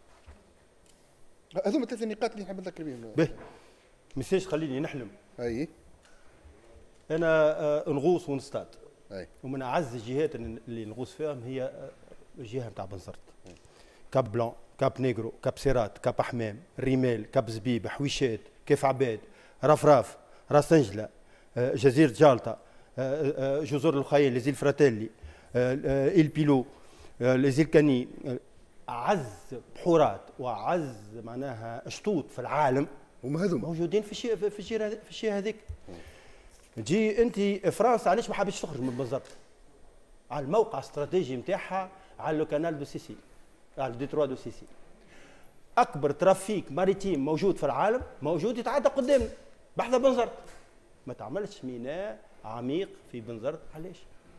هذوما ثلاث نقاط اللي نحب نذكر بهم. باهي ميساج خليني نحلم. اي انا آه نغوص ونصطاد. اي ومن اعز الجهات اللي نغوص فيهم هي آه الجهه نتاع بنزرت. كاب بلان، كاب نيغرو، كاب سيرات، كاب حمام، ريمال، كاب زبيب، حويشات، كيف عباد، رفراف، راس انجله، آه جزيره جالطه، آه آه جزر الخيل، ليزيل فراتيلي، آه آه إيل بيلو، آه ليزيل كاني. آه اعز بحورات واعز معناها شطوط في العالم هما هذوما موجودين في الشيء في الشيء في الشيء هذيك. تجي انت فرنسا علاش ما حابش تخرج من بنزرت؟ على الموقع الاستراتيجي نتاعها على لو كانال دو سيسي، على ديتروا دو سيسي. اكبر ترافيك ماريتيم موجود في العالم موجود يتعدى قدامنا بحذا بنزرت. ما تعملش ميناء عميق في بنزرت. علاش؟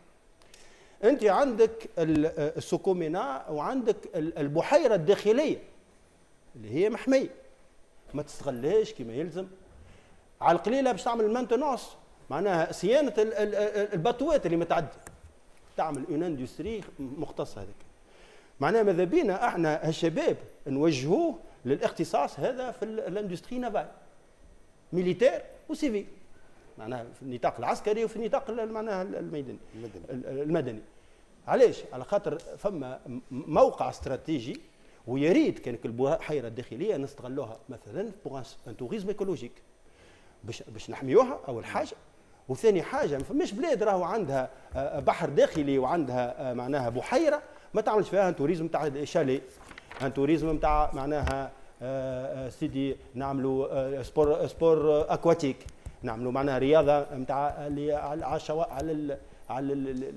انت عندك السوكومينا وعندك البحيره الداخليه اللي هي محميه ما تستغلهاش كما يلزم. على القليله باش تعمل المانتونونس معناها صيانه الباتوات اللي متعدي، تعمل اون اندستري مختصه هذيك. معناها ماذا بينا احنا هالشباب نوجهوه للاختصاص هذا في الاندستري نافال ميليتير وسيفيل، معناها في النطاق العسكري وفي النطاق معناها الميداني المدني. المدني. علاش؟ على خاطر فما موقع استراتيجي ويا ريت كانت البحيره الداخليه نستغلوها مثلا بوغ ان توريزم ايكولوجيك باش باش نحميوها اول حاجه. وثاني حاجه ما فماش بلاد راهو عندها بحر داخلي وعندها معناها بحيره ما تعملش فيها ان توريزم تاع شالي، ان توريزم تاع معناها سيدي نعملوا سبور سبور اكواتيك، نعملوا معناها رياضه نتاع اللي على الشواطئ على ال على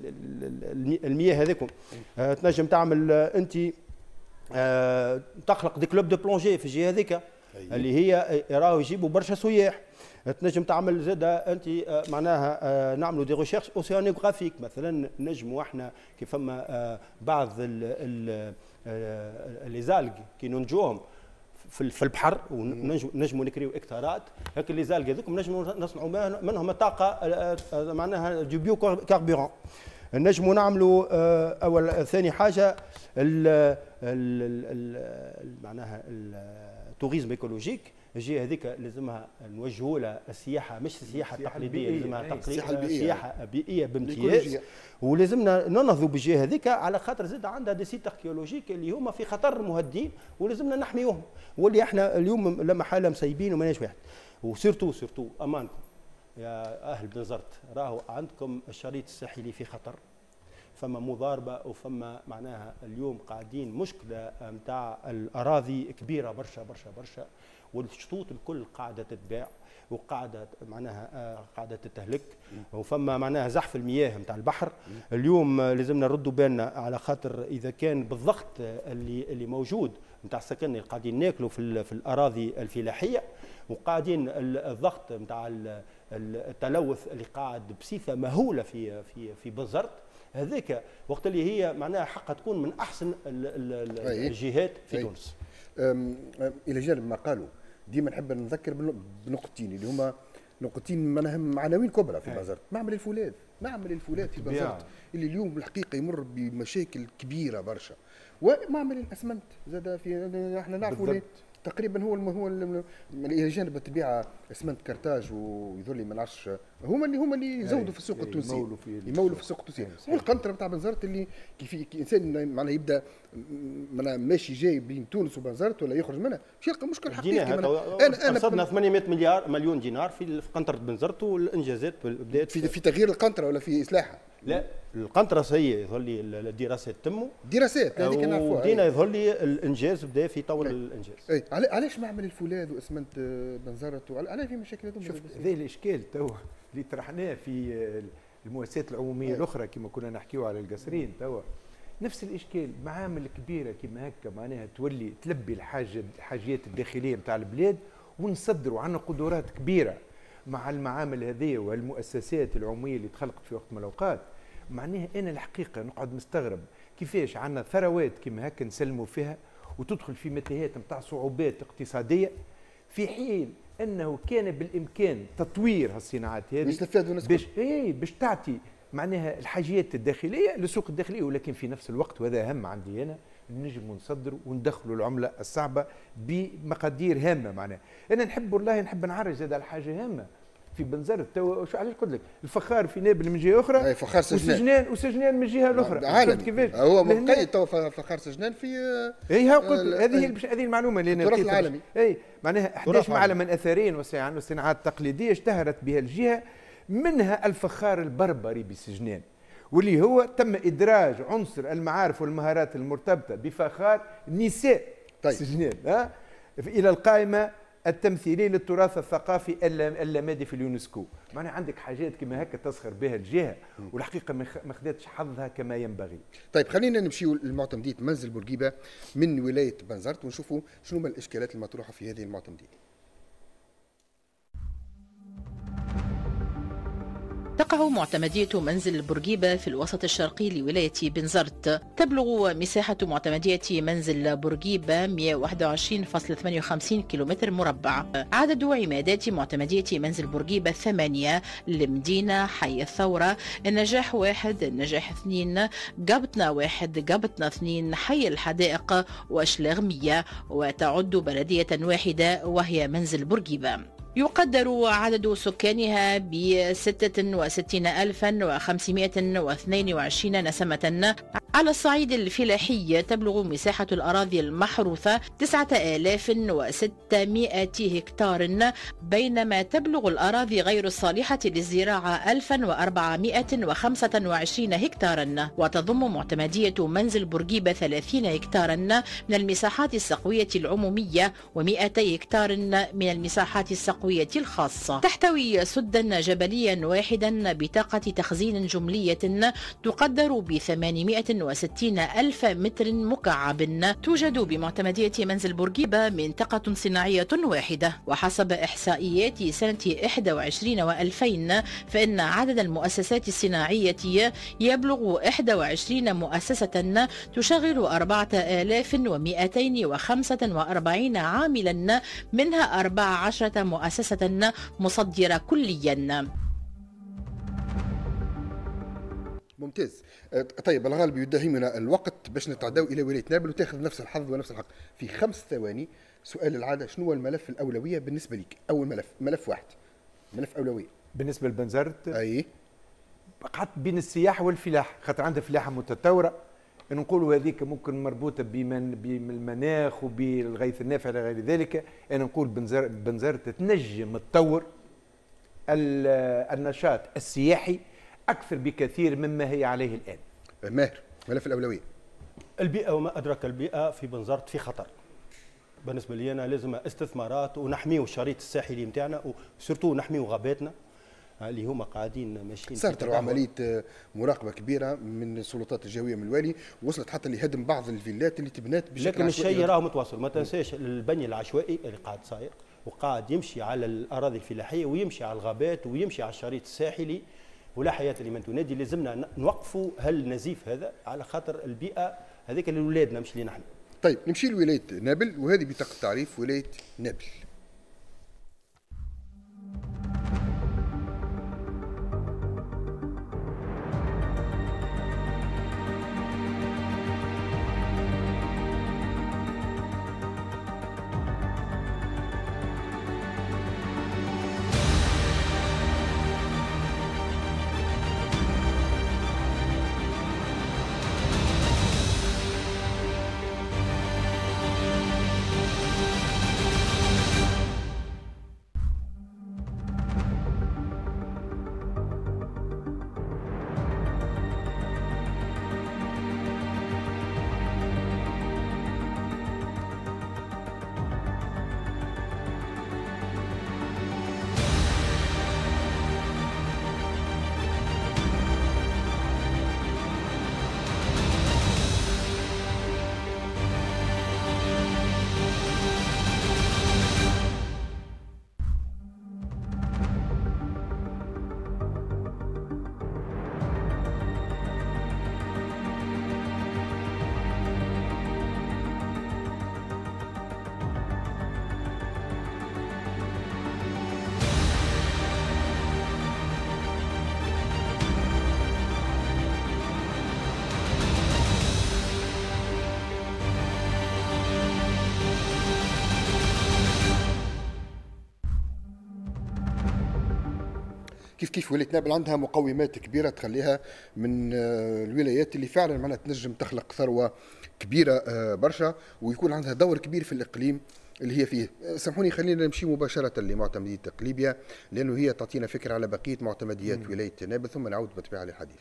المياه هذيكم. تنجم تعمل انت تخلق دي كلوب دو بلونجي في الجهه هذيك اللي هي راهو يجيبوا برشا سياح. تنجم تعمل زاده انت معناها نعملوا دي ريشيرش اوسيانوغرافيك مثلا. نجموا احنا كيف فما بعض لي زالغ كي ننجوهم في البحر ونجموا نكريو اكتارات هكا لي زالغ هذوك نجموا نصنعوا منهم طاقه معناها دو بيو كاربورون. نجموا نعملوا اول ثاني حاجه ال ال معناها التوريزم ايكولوجيك. الجهه هذيك لازمها نوجهوا لها السياحه مش السياحه التقليديه، لازمها سياحه بيئيه بامتياز. ولازمنا ننهضوا بالجهه هذيك على خاطر زاد عندها دي سيت اركيولوجيك اللي هما في خطر مهددين ولازمنا نحميوهم. واللي احنا اليوم لما حاله مسيبين وماناش واحد. وسيرتو سيرتو امانكم يا اهل بنزرت راهو عندكم الشريط الساحلي في خطر. فما مضاربه وفما معناها اليوم قاعدين مشكله نتاع الاراضي كبيره برشا برشا برشا، والشطوط الكل قاعده تتباع وقاعده معناها قاعده تتهلك، وفما معناها زحف المياه نتاع البحر. اليوم لازمنا نردوا بالنا على خاطر اذا كان بالضغط اللي اللي موجود نتاع السكن اللي قاعدين ناكلوا في في الاراضي الفلاحيه، وقاعدين الضغط نتاع التلوث اللي قاعد بصفه مهوله في في في بنزرت هذيك، وقت اللي هي معناها حقها تكون من احسن الجهات في تونس. الى جانب ما قالوا ديما نحب نذكر بنقطتين اللي هما نقطتين عناوين كبرى في بنزرت. معمل الفولاذ، معمل الفولاذ في بنزرت اللي اليوم الحقيقه يمر بمشاكل كبيره برشا. ومعمل الاسمنت زاد في احنا نعرفوا تقريبا هو هو الى جانب الطبيعه اسمنت كرتاج ويظهر لي ما نعرفش هما اللي هما اللي يزودوا في السوق التونسي، يمولوا في يمولوا في السوق التونسي. والقنطره نتاع بنزرت اللي كيف انسان معناها يبدا معناها ماشي جاي بين تونس وبنزرت ولا يخرج منها مش يلقى مشكل حقيقي. انا انا صدنا ثمانمائة مليار مليون دينار في قنطره بنزرت والانجازات بدات في, في تغيير القنطره ولا في اصلاحها. لا القنطره هي يظهر لي الدراسات تموا دراسات هذيك نعرفوها. ودينا يظهر لي الانجاز بدا في طور الانجاز. اي علاش معمل الفولاذ واسمنت بنزرت وعلى في مشاكل هذوما؟ شوف هذا الاشكال توا اللي طرحناه في المؤسسات العموميه الاخرى كما كنا نحكيو على القصرين توا نفس الاشكال. معامل كبيره كما هكا معناها تولي تلبي الحاجه الحاجيات الداخليه نتاع البلاد ونصدروا. عندنا قدرات كبيره مع المعامل هذه والمؤسسات العموميه اللي تخلقت في وقت من الاوقات. معناها انا الحقيقه نقعد مستغرب كيفاش عندنا ثروات كما هكا نسلموا فيها وتدخل في متاهات نتاع صعوبات اقتصاديه، في حين انه كان بالامكان تطوير هالصناعات هذه باش اي باش تعطي معناها الحاجيات الداخليه للسوق الداخليه، ولكن في نفس الوقت وهذا اهم عندي انا نجموا نصدروا وندخلوا العمله الصعبه بمقادير هامه. معناها انا نحب والله نحب نعرج زاد على حاجه هامه في بنزرت. تو شو علاش قلت لك الفخار في نابل من جهه اخرى، اي فخار سجنان وسجنان وسجنان من الجهه الاخرى. عالمي كيفاش هو مقيد تو فخار سجنان في اي ها قلت هذه هذه المعلومه اللي انا التراث العالمي. اي معناها احد عشر معلما اثريا والصناعات التقليديه اشتهرت بها الجهه، منها الفخار البربري بسجنان، واللي هو تم ادراج عنصر المعارف والمهارات المرتبطه بفخار نساء طيب. سجنان ها الى القائمه التمثيليه للتراث الثقافي اللامادي في اليونسكو. معناها عندك حاجات كما هكا تسخر بها الجهه والحقيقه ما خذتش حظها كما ينبغي. طيب خلينا نمشيو لمعتمديه منزل بورقيبه من ولايه بنزرت ونشوفوا شنو هما الاشكالات المطروحه في هذه المعتمديه. تقع معتمدية منزل بورقيبة في الوسط الشرقي لولاية بنزرت. تبلغ مساحة معتمدية منزل بورقيبة مئة وواحد وعشرين فاصلة ثمانية وخمسين كيلومتر مربع. عدد عمادات معتمدية منزل بورقيبة ثمانية: المدينة، حي الثورة، النجاح واحد، النجاح اثنين، قبطنة واحد، قبطنة اثنين، حي الحدائق، وشلاغمية. وتعد بلدية واحدة وهي منزل بورقيبة. يقدر عدد سكانها ب ستة وستين ألفا وخمسمائة واثنين وعشرين نسمة. على الصعيد الفلاحي تبلغ مساحة الأراضي المحروثة تسعة آلاف وستمائة هكتار، بينما تبلغ الأراضي غير الصالحة للزراعة ألفا وأربعمائة وخمسة وعشرين هكتارا. وتضم معتمدية منزل بورقيبة ثلاثين هكتارا من المساحات السقوية العمومية ومئتي هكتار من المساحات السقوية الخاصة. تحتوي سدا جبليا واحدا بطاقة تخزين جملية تقدر ب ثمانمائة وستين ألف متر مكعب. توجد بمعتمدية منزل بورقيبة منطقة صناعية واحدة. وحسب إحصائيات سنة واحد وعشرين وألفين فإن عدد المؤسسات الصناعية يبلغ واحد وعشرين مؤسسة تشغل أربعة آلاف ومئتين وخمسة وأربعين عاملا، منها أربع عشرة مؤسسة مصدرة كليا. ممتاز. طيب الغالب يدهمنا الوقت باش نتعداو الى ولايه نابل وتاخذ نفس الحظ ونفس الحق في خمس ثواني. سؤال العاده، شنو هو الملف الاولويه بالنسبه لك؟ اول ملف، ملف واحد، ملف اولويه بالنسبه لبنزرت. اي قعدت بين السياحه والفلاحه، خاطر عندها فلاحه متطوره نقولوا هذيك ممكن مربوطه بمن بالمناخ وبالغيث النافع الى غير ذلك. انا نقول بنزرت تنجم تطور النشاط السياحي اكثر بكثير مما هي عليه الان. ماهر، ملف الاولويه. البيئه وما ادراك البيئه في بنزرت في خطر. بالنسبه لي انا لازم استثمارات ونحميو الشريط الساحلي نتاعنا وسورتو نحميو غاباتنا اللي هما قاعدين ماشيين. صارت عمليه مراقبه كبيره من السلطات الجويه من الوالي، وصلت حتى لهدم بعض الفيلات اللي تبنات بشكل لكن الشيء راه متواصل. ما تنساش البني العشوائي اللي قاعد صاير وقاعد يمشي على الاراضي الفلاحيه ويمشي على الغابات ويمشي على الشريط الساحلي، ولا حياه لمن تنادي. لازمنا نوقفوا هالنزيف هذا على خاطر البيئه هذيك لاولادنا مش لينا احنا. طيب نمشي لولايه نابل، وهذه بطاقه تعريف ولايه نابل. كيف كيف ولاية نابل عندها مقومات كبيرة تخليها من الولايات اللي فعلا معناها تنجم تخلق ثروة كبيرة برشا ويكون عندها دور كبير في الإقليم اللي هي فيه. سامحوني خلينا نمشي مباشرة لمعتمدية تقليبيا لأنه هي تعطينا فكرة على بقية معتمديات م. ولاية نابل ثم نعود بطبيعة للحديث.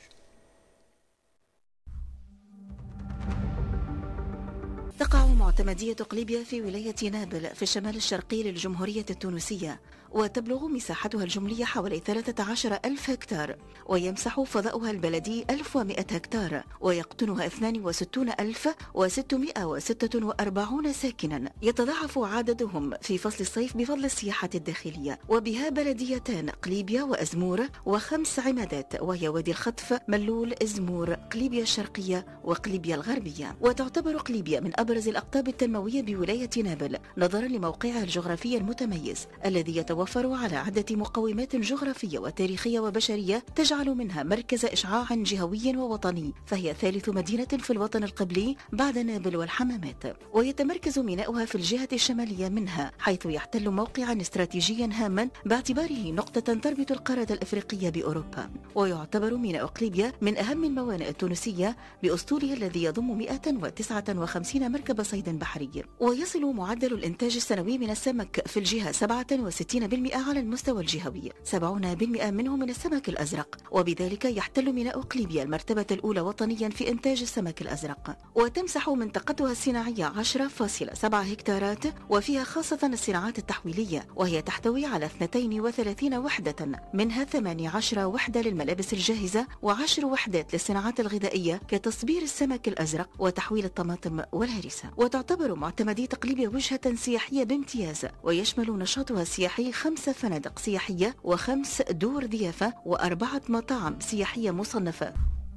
تقع معتمدية قليبيا في ولاية نابل في الشمال الشرقي للجمهورية التونسية، وتبلغ مساحتها الجملية حوالي ثلاثة عشر ألف هكتار، ويمسح فضاؤها البلدي ألف ومئة هكتار، ويقطنها اثنين وستين ألف وستمئة وستة وأربعين ساكنا، يتضاعف عددهم في فصل الصيف بفضل السياحة الداخلية. وبها بلديتان قليبيا وأزمور وخمس عمادات، وهي وادي الخطف، ملول، أزمور، قليبيا الشرقية وقليبيا الغربية. وتعتبر قليبيا من أبرز الأقطاب التنموية بولاية نابل نظرا لموقعها الجغرافي المتميز الذي يتوفر على عدة مقومات جغرافية وتاريخية وبشرية تجعل منها مركز إشعاع جهوي ووطني، فهي ثالث مدينة في الوطن القبلي بعد نابل والحمامات. ويتمركز ميناؤها في الجهة الشمالية منها، حيث يحتل موقعا استراتيجيا هاما باعتباره نقطة تربط القارة الأفريقية بأوروبا. ويعتبر ميناء قليبيا من أهم الموانئ التونسية بأسطوله الذي يضم مئة وتسعة وخمسين مركب صيد بحري. ويصل معدل الإنتاج السنوي من السمك في الجهة سبعة وستين بالمئة على المستوى الجهوي، سبعين بالمئة منه من السمك الأزرق، وبذلك يحتل ميناء قليبيا المرتبة الأولى وطنيا في إنتاج السمك الأزرق. وتمسح منطقتها الصناعية عشرة فاصلة سبعة هكتارات، وفيها خاصة الصناعات التحويلية، وهي تحتوي على اثنتين وثلاثين وحدة، منها ثمانية عشر وحدة للملابس الجاهزة وعشر وحدات للصناعات الغذائية كتصبير السمك الأزرق وتحويل الطماطم والهريسة. وتعتبر معتمدية قليبيا وجهة سياحية بامتياز، ويشمل نشاطها السياحي خمس فنادق سياحية وخمس دور ضيافة وأربعة مطاعم سياحية مصنفة.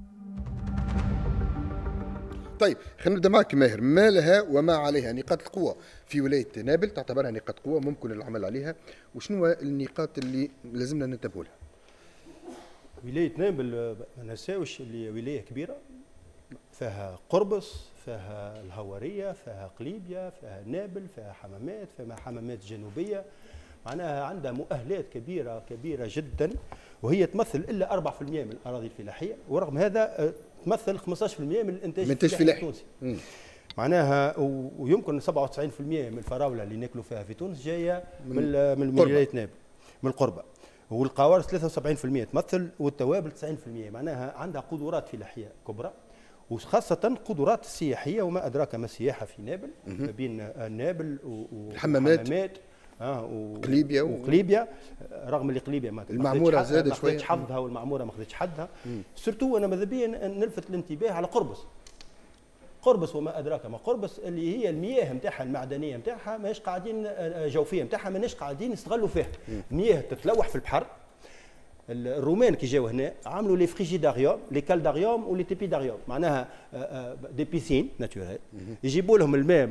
طيب خلينا نبدا معك ماهر، ما لها وما عليها نقاط القوة في ولاية نابل تعتبرها نقاط قوة ممكن العمل عليها، وشنو النقاط اللي لازمنا ننتبهوا لها؟ ولاية نابل ما ننساوش اللي ولاية كبيرة فيها قربص، فيها الهوارية، فيها قليبيا، فيها نابل، فيها حمامات، فيها حمامات جنوبية، معناها عندها مؤهلات كبيرة كبيرة جدا، وهي تمثل إلا أربعة بالمئة من الأراضي الفلاحية، ورغم هذا تمثل خمسة عشر بالمئة من الإنتاج الفلاحي التونسي. معناها ويمكن سبعة وتسعين بالمئة من الفراولة اللي ناكلوا فيها في تونس جاية من من ولاية نابل من القربة، والقوارص ثلاثة وسبعين بالمئة تمثل، والتوابل تسعين بالمئة، معناها عندها قدرات فلاحية كبرى، وخاصة قدرات سياحية، وما أدراك ما السياحة في نابل ما بين نابل والحمامات اه وقليبيا وقليبيا، رغم اللي قليبيا ما المعموره زادت شويه، ما خذتش حظها والمعموره ما خذتش حظها. سورتو انا ماذا بيا نلفت الانتباه على قربص. قربص وما ادراك ما قربص، اللي هي المياه نتاعها المعدنيه نتاعها ماهيش قاعدين جوفيه نتاعها ماناش قاعدين نستغلوا فيها. المياه تتلوح في البحر. الرومان كي جاوا هنا عملوا لي فريجيداريوم، لي كالداريوم ولي تيبيداريوم، معناها دي بيسين ناتوريل، يجيبوا لهم الماء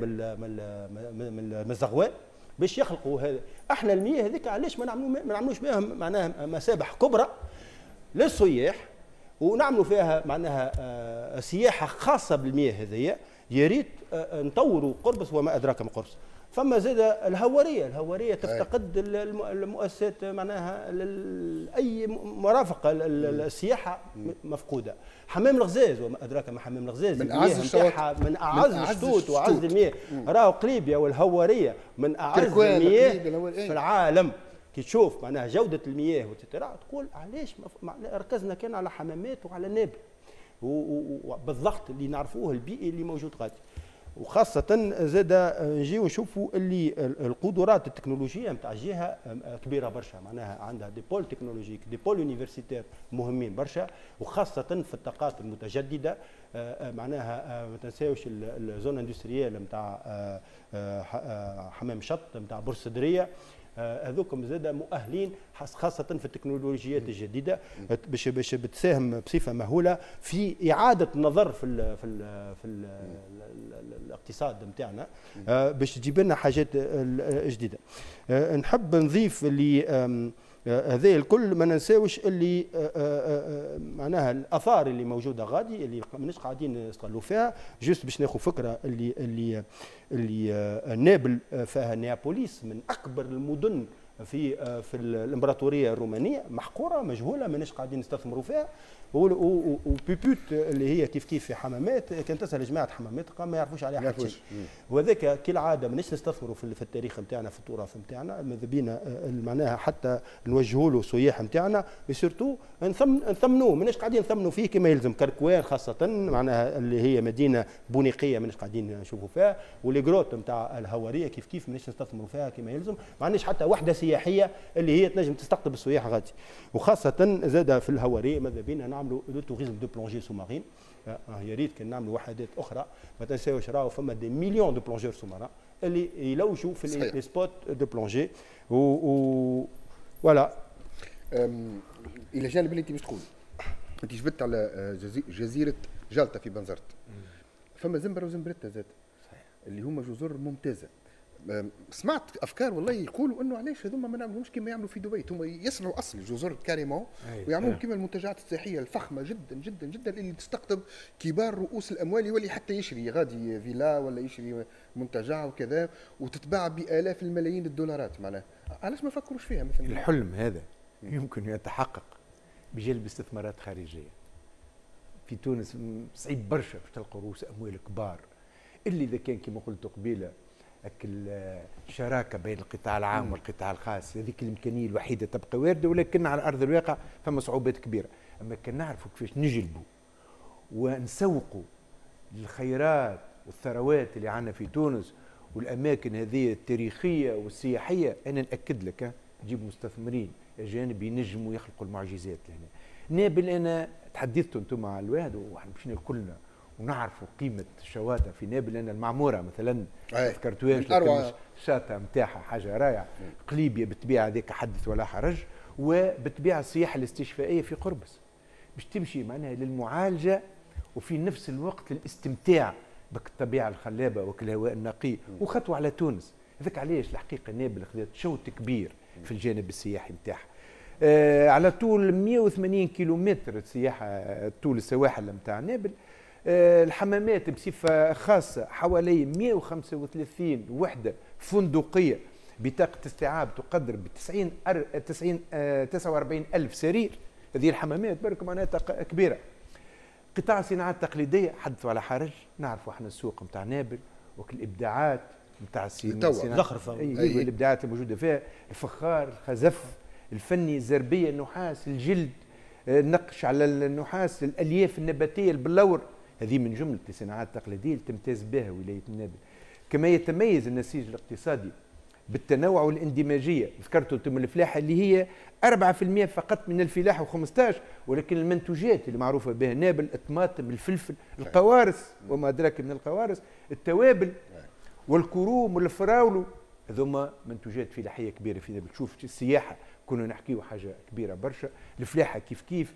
من الزغوان باش يخلقوا هذا. احنا المياه هذيك علاش ما نعملوا ما نعملوش بها معناها مسابح كبرى للسياح، ونعملوا فيها معناها سياحه خاصه بالمياه هذيا. يا ريت نطوروا قربص وما ادراك ما قربص. فما زاد الهواريه، الهواريه تفتقد المؤسسات معناها اي مرافقه السياحه مفقوده. حمام الغزاز وما ادراك ما حمام الغزاز، من اعز الشواطئ، من اعز الشطوط واعز المياه. راهو قليبيا والهواريه من اعز المياه في العالم. كي تشوف معناها جوده المياه تقول علاش ركزنا كان على حمامات وعلى نابل، وبالضغط اللي نعرفوه البيئي اللي موجود غادي. وخاصة زاد نجيو نشوفوا اللي القدرات التكنولوجية نتاع الجهة كبيرة برشا، معناها عندها دي بول تكنولوجيك، دي بول يونيفرسيتير مهمين برشا، وخاصة في الطاقات المتجددة. معناها ما تنساوش الزون اندستريال نتاع حمام شط نتاع بورسدرية، هذوكم زاد مؤهلين خاصة في التكنولوجيات الجديدة باش باش بتساهم بصفة مهولة في إعادة النظر في ال في ال في ال الاقتصاد نتاعنا، باش تجيب لنا حاجات جديدة. نحب نضيف اللي هذا الكل ما ننساوش اللي معناها الاثار اللي موجوده غادي اللي ماناش قاعدين نستغلوا فيها. جوست باش ناخذ فكره اللي اللي اللي نابل فيها نيابوليس من اكبر المدن في في الامبراطوريه الرومانيه محقوره مجهوله ماناش قاعدين نستثمروا فيها. وبيبوت اللي هي كيف كيف في حمامات، كان تسال جماعه حمامات ما يعرفوش عليها حتى شيء. وهذاك كالعاده ماناش نستثمروا في التاريخ نتاعنا في التراث نتاعنا، ماذا بينا معناها حتى نوجهوا له سياح نتاعنا، سيرتو نثمنوه ماناش قاعدين نثمنوا فيه كما يلزم. كركوان خاصه معناها اللي هي مدينه بونيقيه ماناش قاعدين نشوفوا فيها، ولي جروت نتاع الهواريه كيف كيف ماناش نستثمروا فيها كما يلزم. ما عندناش حتى وحده سياحيه اللي هي تنجم تستقطب السياح غادي. وخاصه زاد في الهواريه ماذا بينا نعملوا لو توريزم دو بلونجي سو مارين. يا ريت كان نعملوا وحدات اخرى. ما تنساوش راهو فما دي مليون دو بلونجور سو مارين اللي يلوجوا في لي سبوت دو بلونجي و, و... فوالا. الى جانب اللي انت باش تقول، انت جبت على جزيره جالطه في بنزرت، فما زنبره وزنبرتة زاد اللي هما جزر ممتازه. سمعت افكار والله يقولوا انه علاش هذوما ما نعملوش كما يعملوا في دبي، هما يصنعوا اصل الجزر كاريمون ويعملوا كما المنتجعات السياحيه الفخمه جدا جدا جدا اللي تستقطب كبار رؤوس الاموال، يولي حتى يشري غادي فيلا ولا يشري منتجع وكذا وتتباع بالاف الملايين الدولارات. معناها علاش ما فكروش فيها مثلا؟ الحلم هذا يمكن يتحقق بجلب استثمارات خارجيه. في تونس صعيب برشا باش تلقوا رؤوس اموال كبار، اللي اذا كان كما قلت قبيله الشراكه بين القطاع العام مم. والقطاع الخاص هذيك الامكانيه الوحيده تبقى وارده، ولكن على ارض الواقع فما صعوبات كبيره. اما كان نعرفوا كيفاش نجلبوا ونسوقوا الخيرات والثروات اللي عندنا في تونس والاماكن هذه التاريخيه والسياحيه، انا ناكد لك تجيب مستثمرين اجانب ينجموا يخلقوا المعجزات لهنا. نابل انا تحدثتوا انتم مع الواحد وحنا مشينا كلنا ونعرفوا قيمه الشواطئ في نابل، لان المعموره مثلا ذكرتوهاش الشاطئ نتاعها حاجه رائعه. قليبيه بالطبيعه هذيك حدث ولا حرج، وبالطبيعه السياحه الاستشفائيه في قربص باش تمشي معناها للمعالجه وفي نفس الوقت للاستمتاع بالطبيعه الخلابه والهواء النقي، وخطوه على تونس. هذاك علاش الحقيقه نابل خذت شوط كبير في الجانب السياحي نتاعها. آه على طول مئة وثمانين كيلومتر السياحه طول السواحل نتاع نابل. آه الحمامات بصفه خاصه حوالي مئة وخمسة وثلاثين وحده فندقيه بطاقه استيعاب تقدر ب تسعين تسعين آه تسعة وأربعين ألف سرير. هذه الحمامات برك معناها كبيره. قطاع الصناعات التقليديه حدث ولا حرج، نعرفوا احنا السوق نتاع نابل والابداعات نتاع الصناعه زخرفه أيوة الابداعات الموجوده فيها، الفخار، الخزف الفني، الزربيه، النحاس، الجلد، النقش على النحاس، الالياف النباتيه، البلور. هذه من جمله الصناعات التقليديه اللي تمتاز بها ولايه نابل. كما يتميز النسيج الاقتصادي بالتنوع والاندماجيه. ذكرتوا انتم الفلاحه اللي هي أربعة بالمئة فقط من الفلاحه و15، ولكن المنتوجات اللي معروفه بها نابل الطماطم، الفلفل، القوارص وما ادراك من القوارص، التوابل والكروم والفراولو، هذوما منتوجات فلاحيه كبيره في نابل. شوف السياحه كنا نحكيو حاجه كبيره برشا، الفلاحه كيف كيف.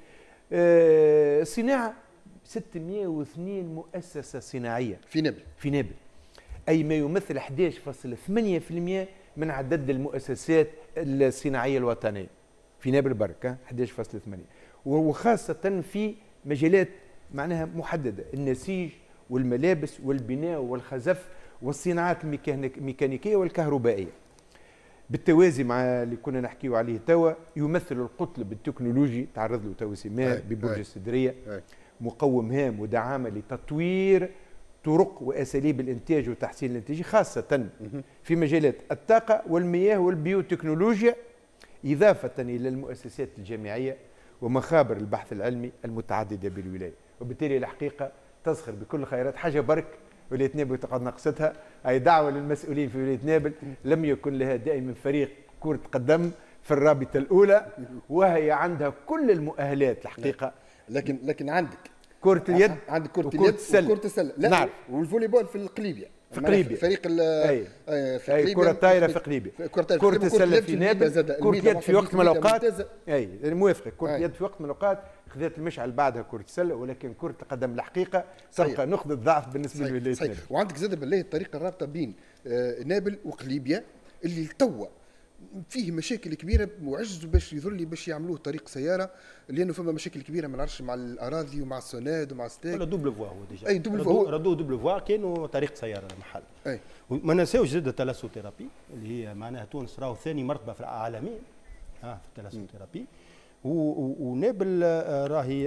آه الصناعه ستمئة واثنين مؤسسه صناعيه في نابل في نابل اي ما يمثل أحد عشر فاصلة ثمانية بالمئة من عدد المؤسسات الصناعيه الوطنيه في نابل برك. أحد عشر فاصلة ثمانية، وخاصه في مجالات معناها محدده، النسيج والملابس والبناء والخزف والصناعات الميكانيكيه والكهربائيه. بالتوازي مع اللي كنا نحكيو عليه توا، يمثل القطب التكنولوجي تعرض له توا سماه ببرج السدريه، مقوم هام ودعامه لتطوير طرق واساليب الانتاج وتحسين الانتاج، خاصه في مجالات الطاقه والمياه والبيوتكنولوجيا، اضافه الى المؤسسات الجامعيه ومخابر البحث العلمي المتعدده بالولايه. وبالتالي الحقيقه تزخر بكل خيرات. حاجه برك ولايه نابل تقعد نقصتها، اي دعوه للمسؤولين في ولايه نابل، لم يكن لها دائما فريق كره قدم في الرابطه الاولى، وهي عندها كل المؤهلات الحقيقه. لكن لكن عندك كرة اليد، عندك كرة اليد وكرة السلة، لا نعم. والفولي بول في القليبيه في قليبية فريق ال اي اي كرة الطايرة في قليبية، كرة السلة في نابل، كرة اليد في وقت من الاوقات اي موافقة، كرة اليد في وقت من الاوقات خذت المشعل بعدها كرة السلة، ولكن كرة القدم الحقيقة تبقى نقطة ضعف بالنسبة لولاية نابل. وعندك زاد بالله الطريقة الرابطة بين نابل وقليبية اللي توا فيه مشاكل كبيره وعجزوا باش يظل باش يعملوه طريق سياره، لانه فما مشاكل كبيره ما نعرفش مع الاراضي ومع السوناد ومع ستاك. ولا دوبل فوا هو ديجا. اي دوبل فوا ردوه دوبل فوا كانوا طريق سياره المحل. اي وما ننساوش زاد التلاسوثيرابي اللي هي معناها تونس راهو ثاني مرتبه في العالمين ها في التلاسوثيرابي. ونابل راهي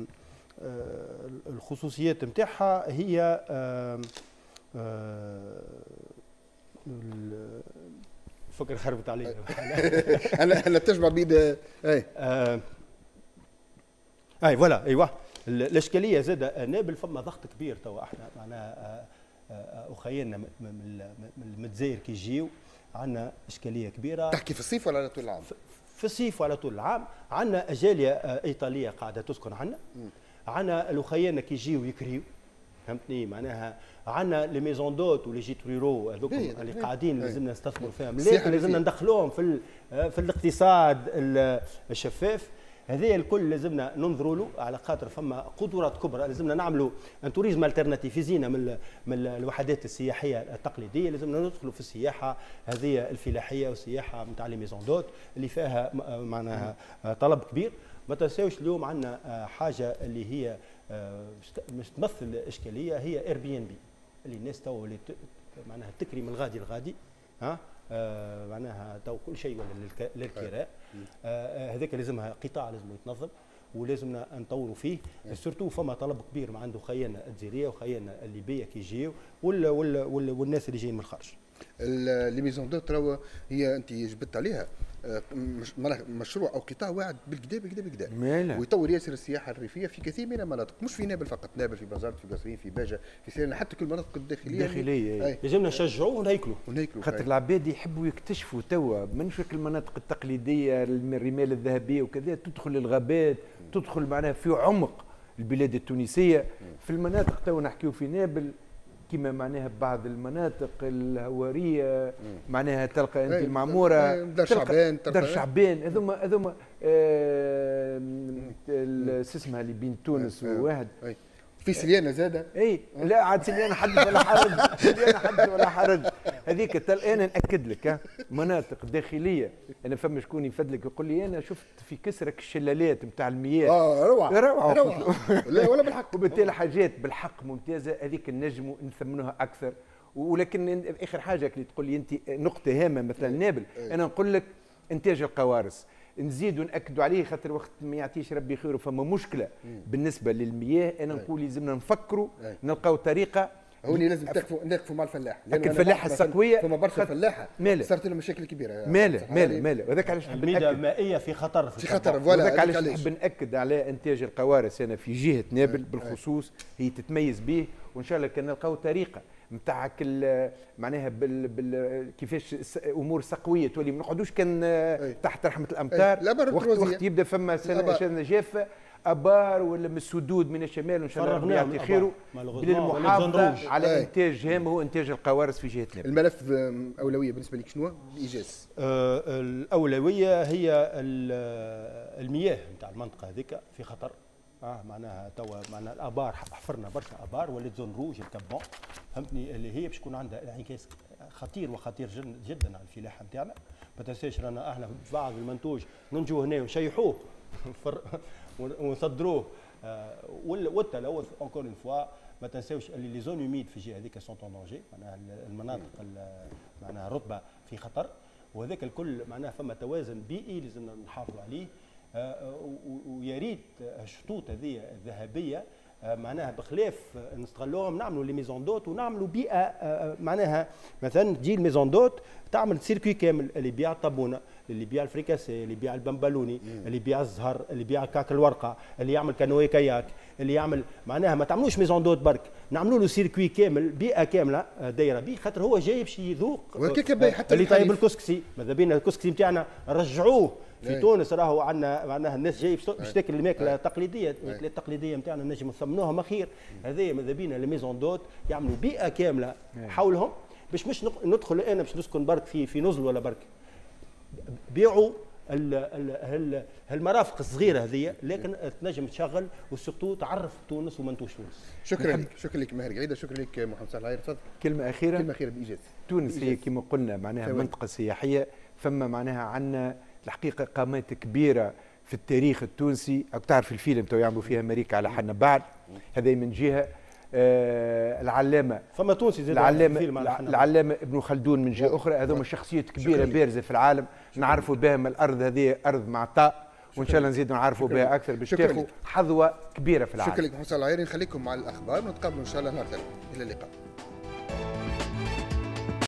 الخصوصيات نتاعها هي فكر خربت علي. انا انا تجمع بين اي اي فوالا ايوه. الاشكاليه زاد نابل فما ضغط كبير توا احنا معناها اخينا من الجزائر كي يجيو عندنا اشكاليه كبيره. تحكي في الصيف ولا على طول العام؟ في الصيف وعلى طول العام. عندنا اجاليه ايطاليه قاعده تسكن عندنا. عندنا الاخينا كي يجيو يكريو فهمتني معناها. عندنا لي ميزون دوت ولي جيت ريرو هذوك اللي قاعدين لازمنا نستثمروا فيهم، لكن لازمنا ندخلوهم في في الاقتصاد الشفاف. هذا الكل لازمنا ننظروا له على خاطر فما قدرات كبرى. لازمنا نعملوا ان توريزم الترناتيف يزينا من من الوحدات السياحيه التقليديه. لازمنا ندخلوا في السياحه هذه الفلاحيه والسياحه نتاع لي ميزون دوت اللي فيها معناها طلب كبير. ما تنساوش اليوم عندنا حاجه اللي هي مش تمثل اشكاليه، هي اير بي ان بي اللي الناس تو اللي معناها تكري من الغادي الغادي ها آه معناها تو كل شيء ولا للكراء. هذاك آه لازمها قطاع لازم يتنظم ولازمنا نطوروا فيه. سورتو فما طلب كبير ما عنده خيالنا الجزائريه وخيالنا الليبيه كي يجيو ولا ولا والناس اللي جايين من الخارج. لي ميزون دوت راهو هي انت جبت عليها مشروع او قطاع واعد بالكدا بالكدا بالكدا ويطور ياسر السياحه الريفيه في كثير من المناطق، مش في نابل فقط، نابل في بازارت في قصرين في باجه في سيرنا حتى كل المناطق الداخليه الداخليه لازمنا نشجعوه ونهيكلوا ونهيكلوا خاطر العباد يحبوا يكتشفوا توا مانيش في المناطق التقليديه الرمال الذهبيه وكذا، تدخل الغابات تدخل معناها في عمق البلاد التونسيه. في المناطق توا نحكيو في نابل كما معناها بعض المناطق الهواريه معناها تلقى انت المعموره دار شعبان دار شعبان هذوما هذوما شو اسمها اللي بين تونس وواحد في سليانه زاده. اي لا عاد سليانه حدث ولا حرج سليانه حدث ولا حرج. هذيك انا ناكد لك مناطق داخليه. انا فما شكون يفدلك يقول لي انا شفت في كسرك الشلالات نتاع المياه. اه روعه روعه روعه لا ولا بالحق. وبالتالي حاجات بالحق ممتازه هذيك النجم نثمنوها اكثر. ولكن اخر حاجه اللي تقول لي انت نقطه هامه مثلا نابل، انا نقول لك انتاج القوارص نزيدوا ناكدوا عليه خاطر وقت ما يعطيش ربي خيره فما مشكله مم. بالنسبه للمياه. انا نقول لازمنا نفكروا نلقاو طريقه. هوني لازم تقفوا نقفوا مع الفلاح لكن الفلاحه السقويه فما برشا فلاحه صارت لهم مشاكل كبيره. ماله ماله ماله وهذاك علاش نحب المياه المائيه في خطر في خطر فوالا. وهذاك علاش نحب ناكد على انتاج القوارص هنا في جهه نابل بالخصوص هي تتميز به، وان شاء الله كان نلقاو طريقه نتاع معناها بال, بال كيفاش امور سقويه تولي ما نقعدوش كان تحت رحمه الامطار. وقت وقت يبدا فما سنه جافه ابار ولا من السدود من الشمال وان شاء الله ربي يعطي خيره بالمحافظه على انتاج هام هو انتاج القوارص في جهه نابل. الملف اولويه بالنسبه لك شنو بايجاز؟ آه الاولويه هي المياه نتاع المنطقه هذيك في خطر. اه معناها توا معناها الابار حفرنا برشا ابار ولات زون روج الكبون فهمتني اللي هي باش يكون عندها انعكاس خطير وخطير جدا على الفلاحه نتاعنا. ما تنساش رانا احنا بعض المنتوج ننجوه هنا ونشيحوه ونصدروه آه والتلوث اونكور اون فوا. ما تنساوش اللي لي زون هوميد في الجهه هذيك سون اون دونجي معناها المناطق معناها الرطبه في خطر، وهذاك الكل معناها فما توازن بيئي لازمنا نحافظوا عليه. آه ويا ريت الشطوط هذه الذهبيه آه معناها بخلاف نستغلوهم نعملوا لي ميزون دوت ونعملوا بيئه آه معناها مثلا تجي الميزون دوت تعمل سيركوي كامل اللي يبيع الطابونه اللي يبيع الفريكاسي اللي يبيع البمبلوني اللي يبيع الزهر اللي يبيع كاك الورقه اللي يعمل كانوي كاياك اللي يعمل معناها ما تعملوش ميزون دوت برك نعملوا له سيركوي كامل بيئه كامله دايره به خاطر هو جاي باش يذوق اللي طيب الكسكسي ماذا بينا الكسكسي نتاعنا رجعوه في أي. تونس راهو عندنا معناها الناس جاي باش تاكل الماكله التقليديه الماكله التقليديه نتاعنا نجم نثمنوها ما خير. هذايا ماذا بينا لي ميزون دوت يعملوا بيئه كامله أي. حولهم باش مش ندخل انا باش نسكن برك في في نزل ولا برك بيعوا هالمرافق الصغيره هذه لكن تنجم تشغل وسورتو تعرف تونس ومنتوج تونس. شكرا لك شكرا لك ماهر قعيده. شكرا لك محمد صالح العاير. تفضل. كلمه اخيره كلمه اخيره بايجاز. تونس هي كما قلنا معناها منطقه سياحيه ثم معناها عندنا الحقيقه قامات كبيره في التاريخ التونسي. أو تعرف الفيلم تو يعملوا فيها امريكا على حنا بعد، هذا من جهه. آه العلامه فما تونسي زاد العلامه العلامه ابن خلدون من جهه اخرى، هذوما شخصيات كبيره بارزه في العالم نعرفوا بهم الارض هذه ارض معطاء، وان شاء الله نزيدوا نعرفوا بها اكثر باش تاخذوا حظوه كبيره في العالم. شكرا لكم حسن العيري، نخليكم مع الاخبار ونتقابلوا ان شاء الله نهار ثاني. الى اللقاء.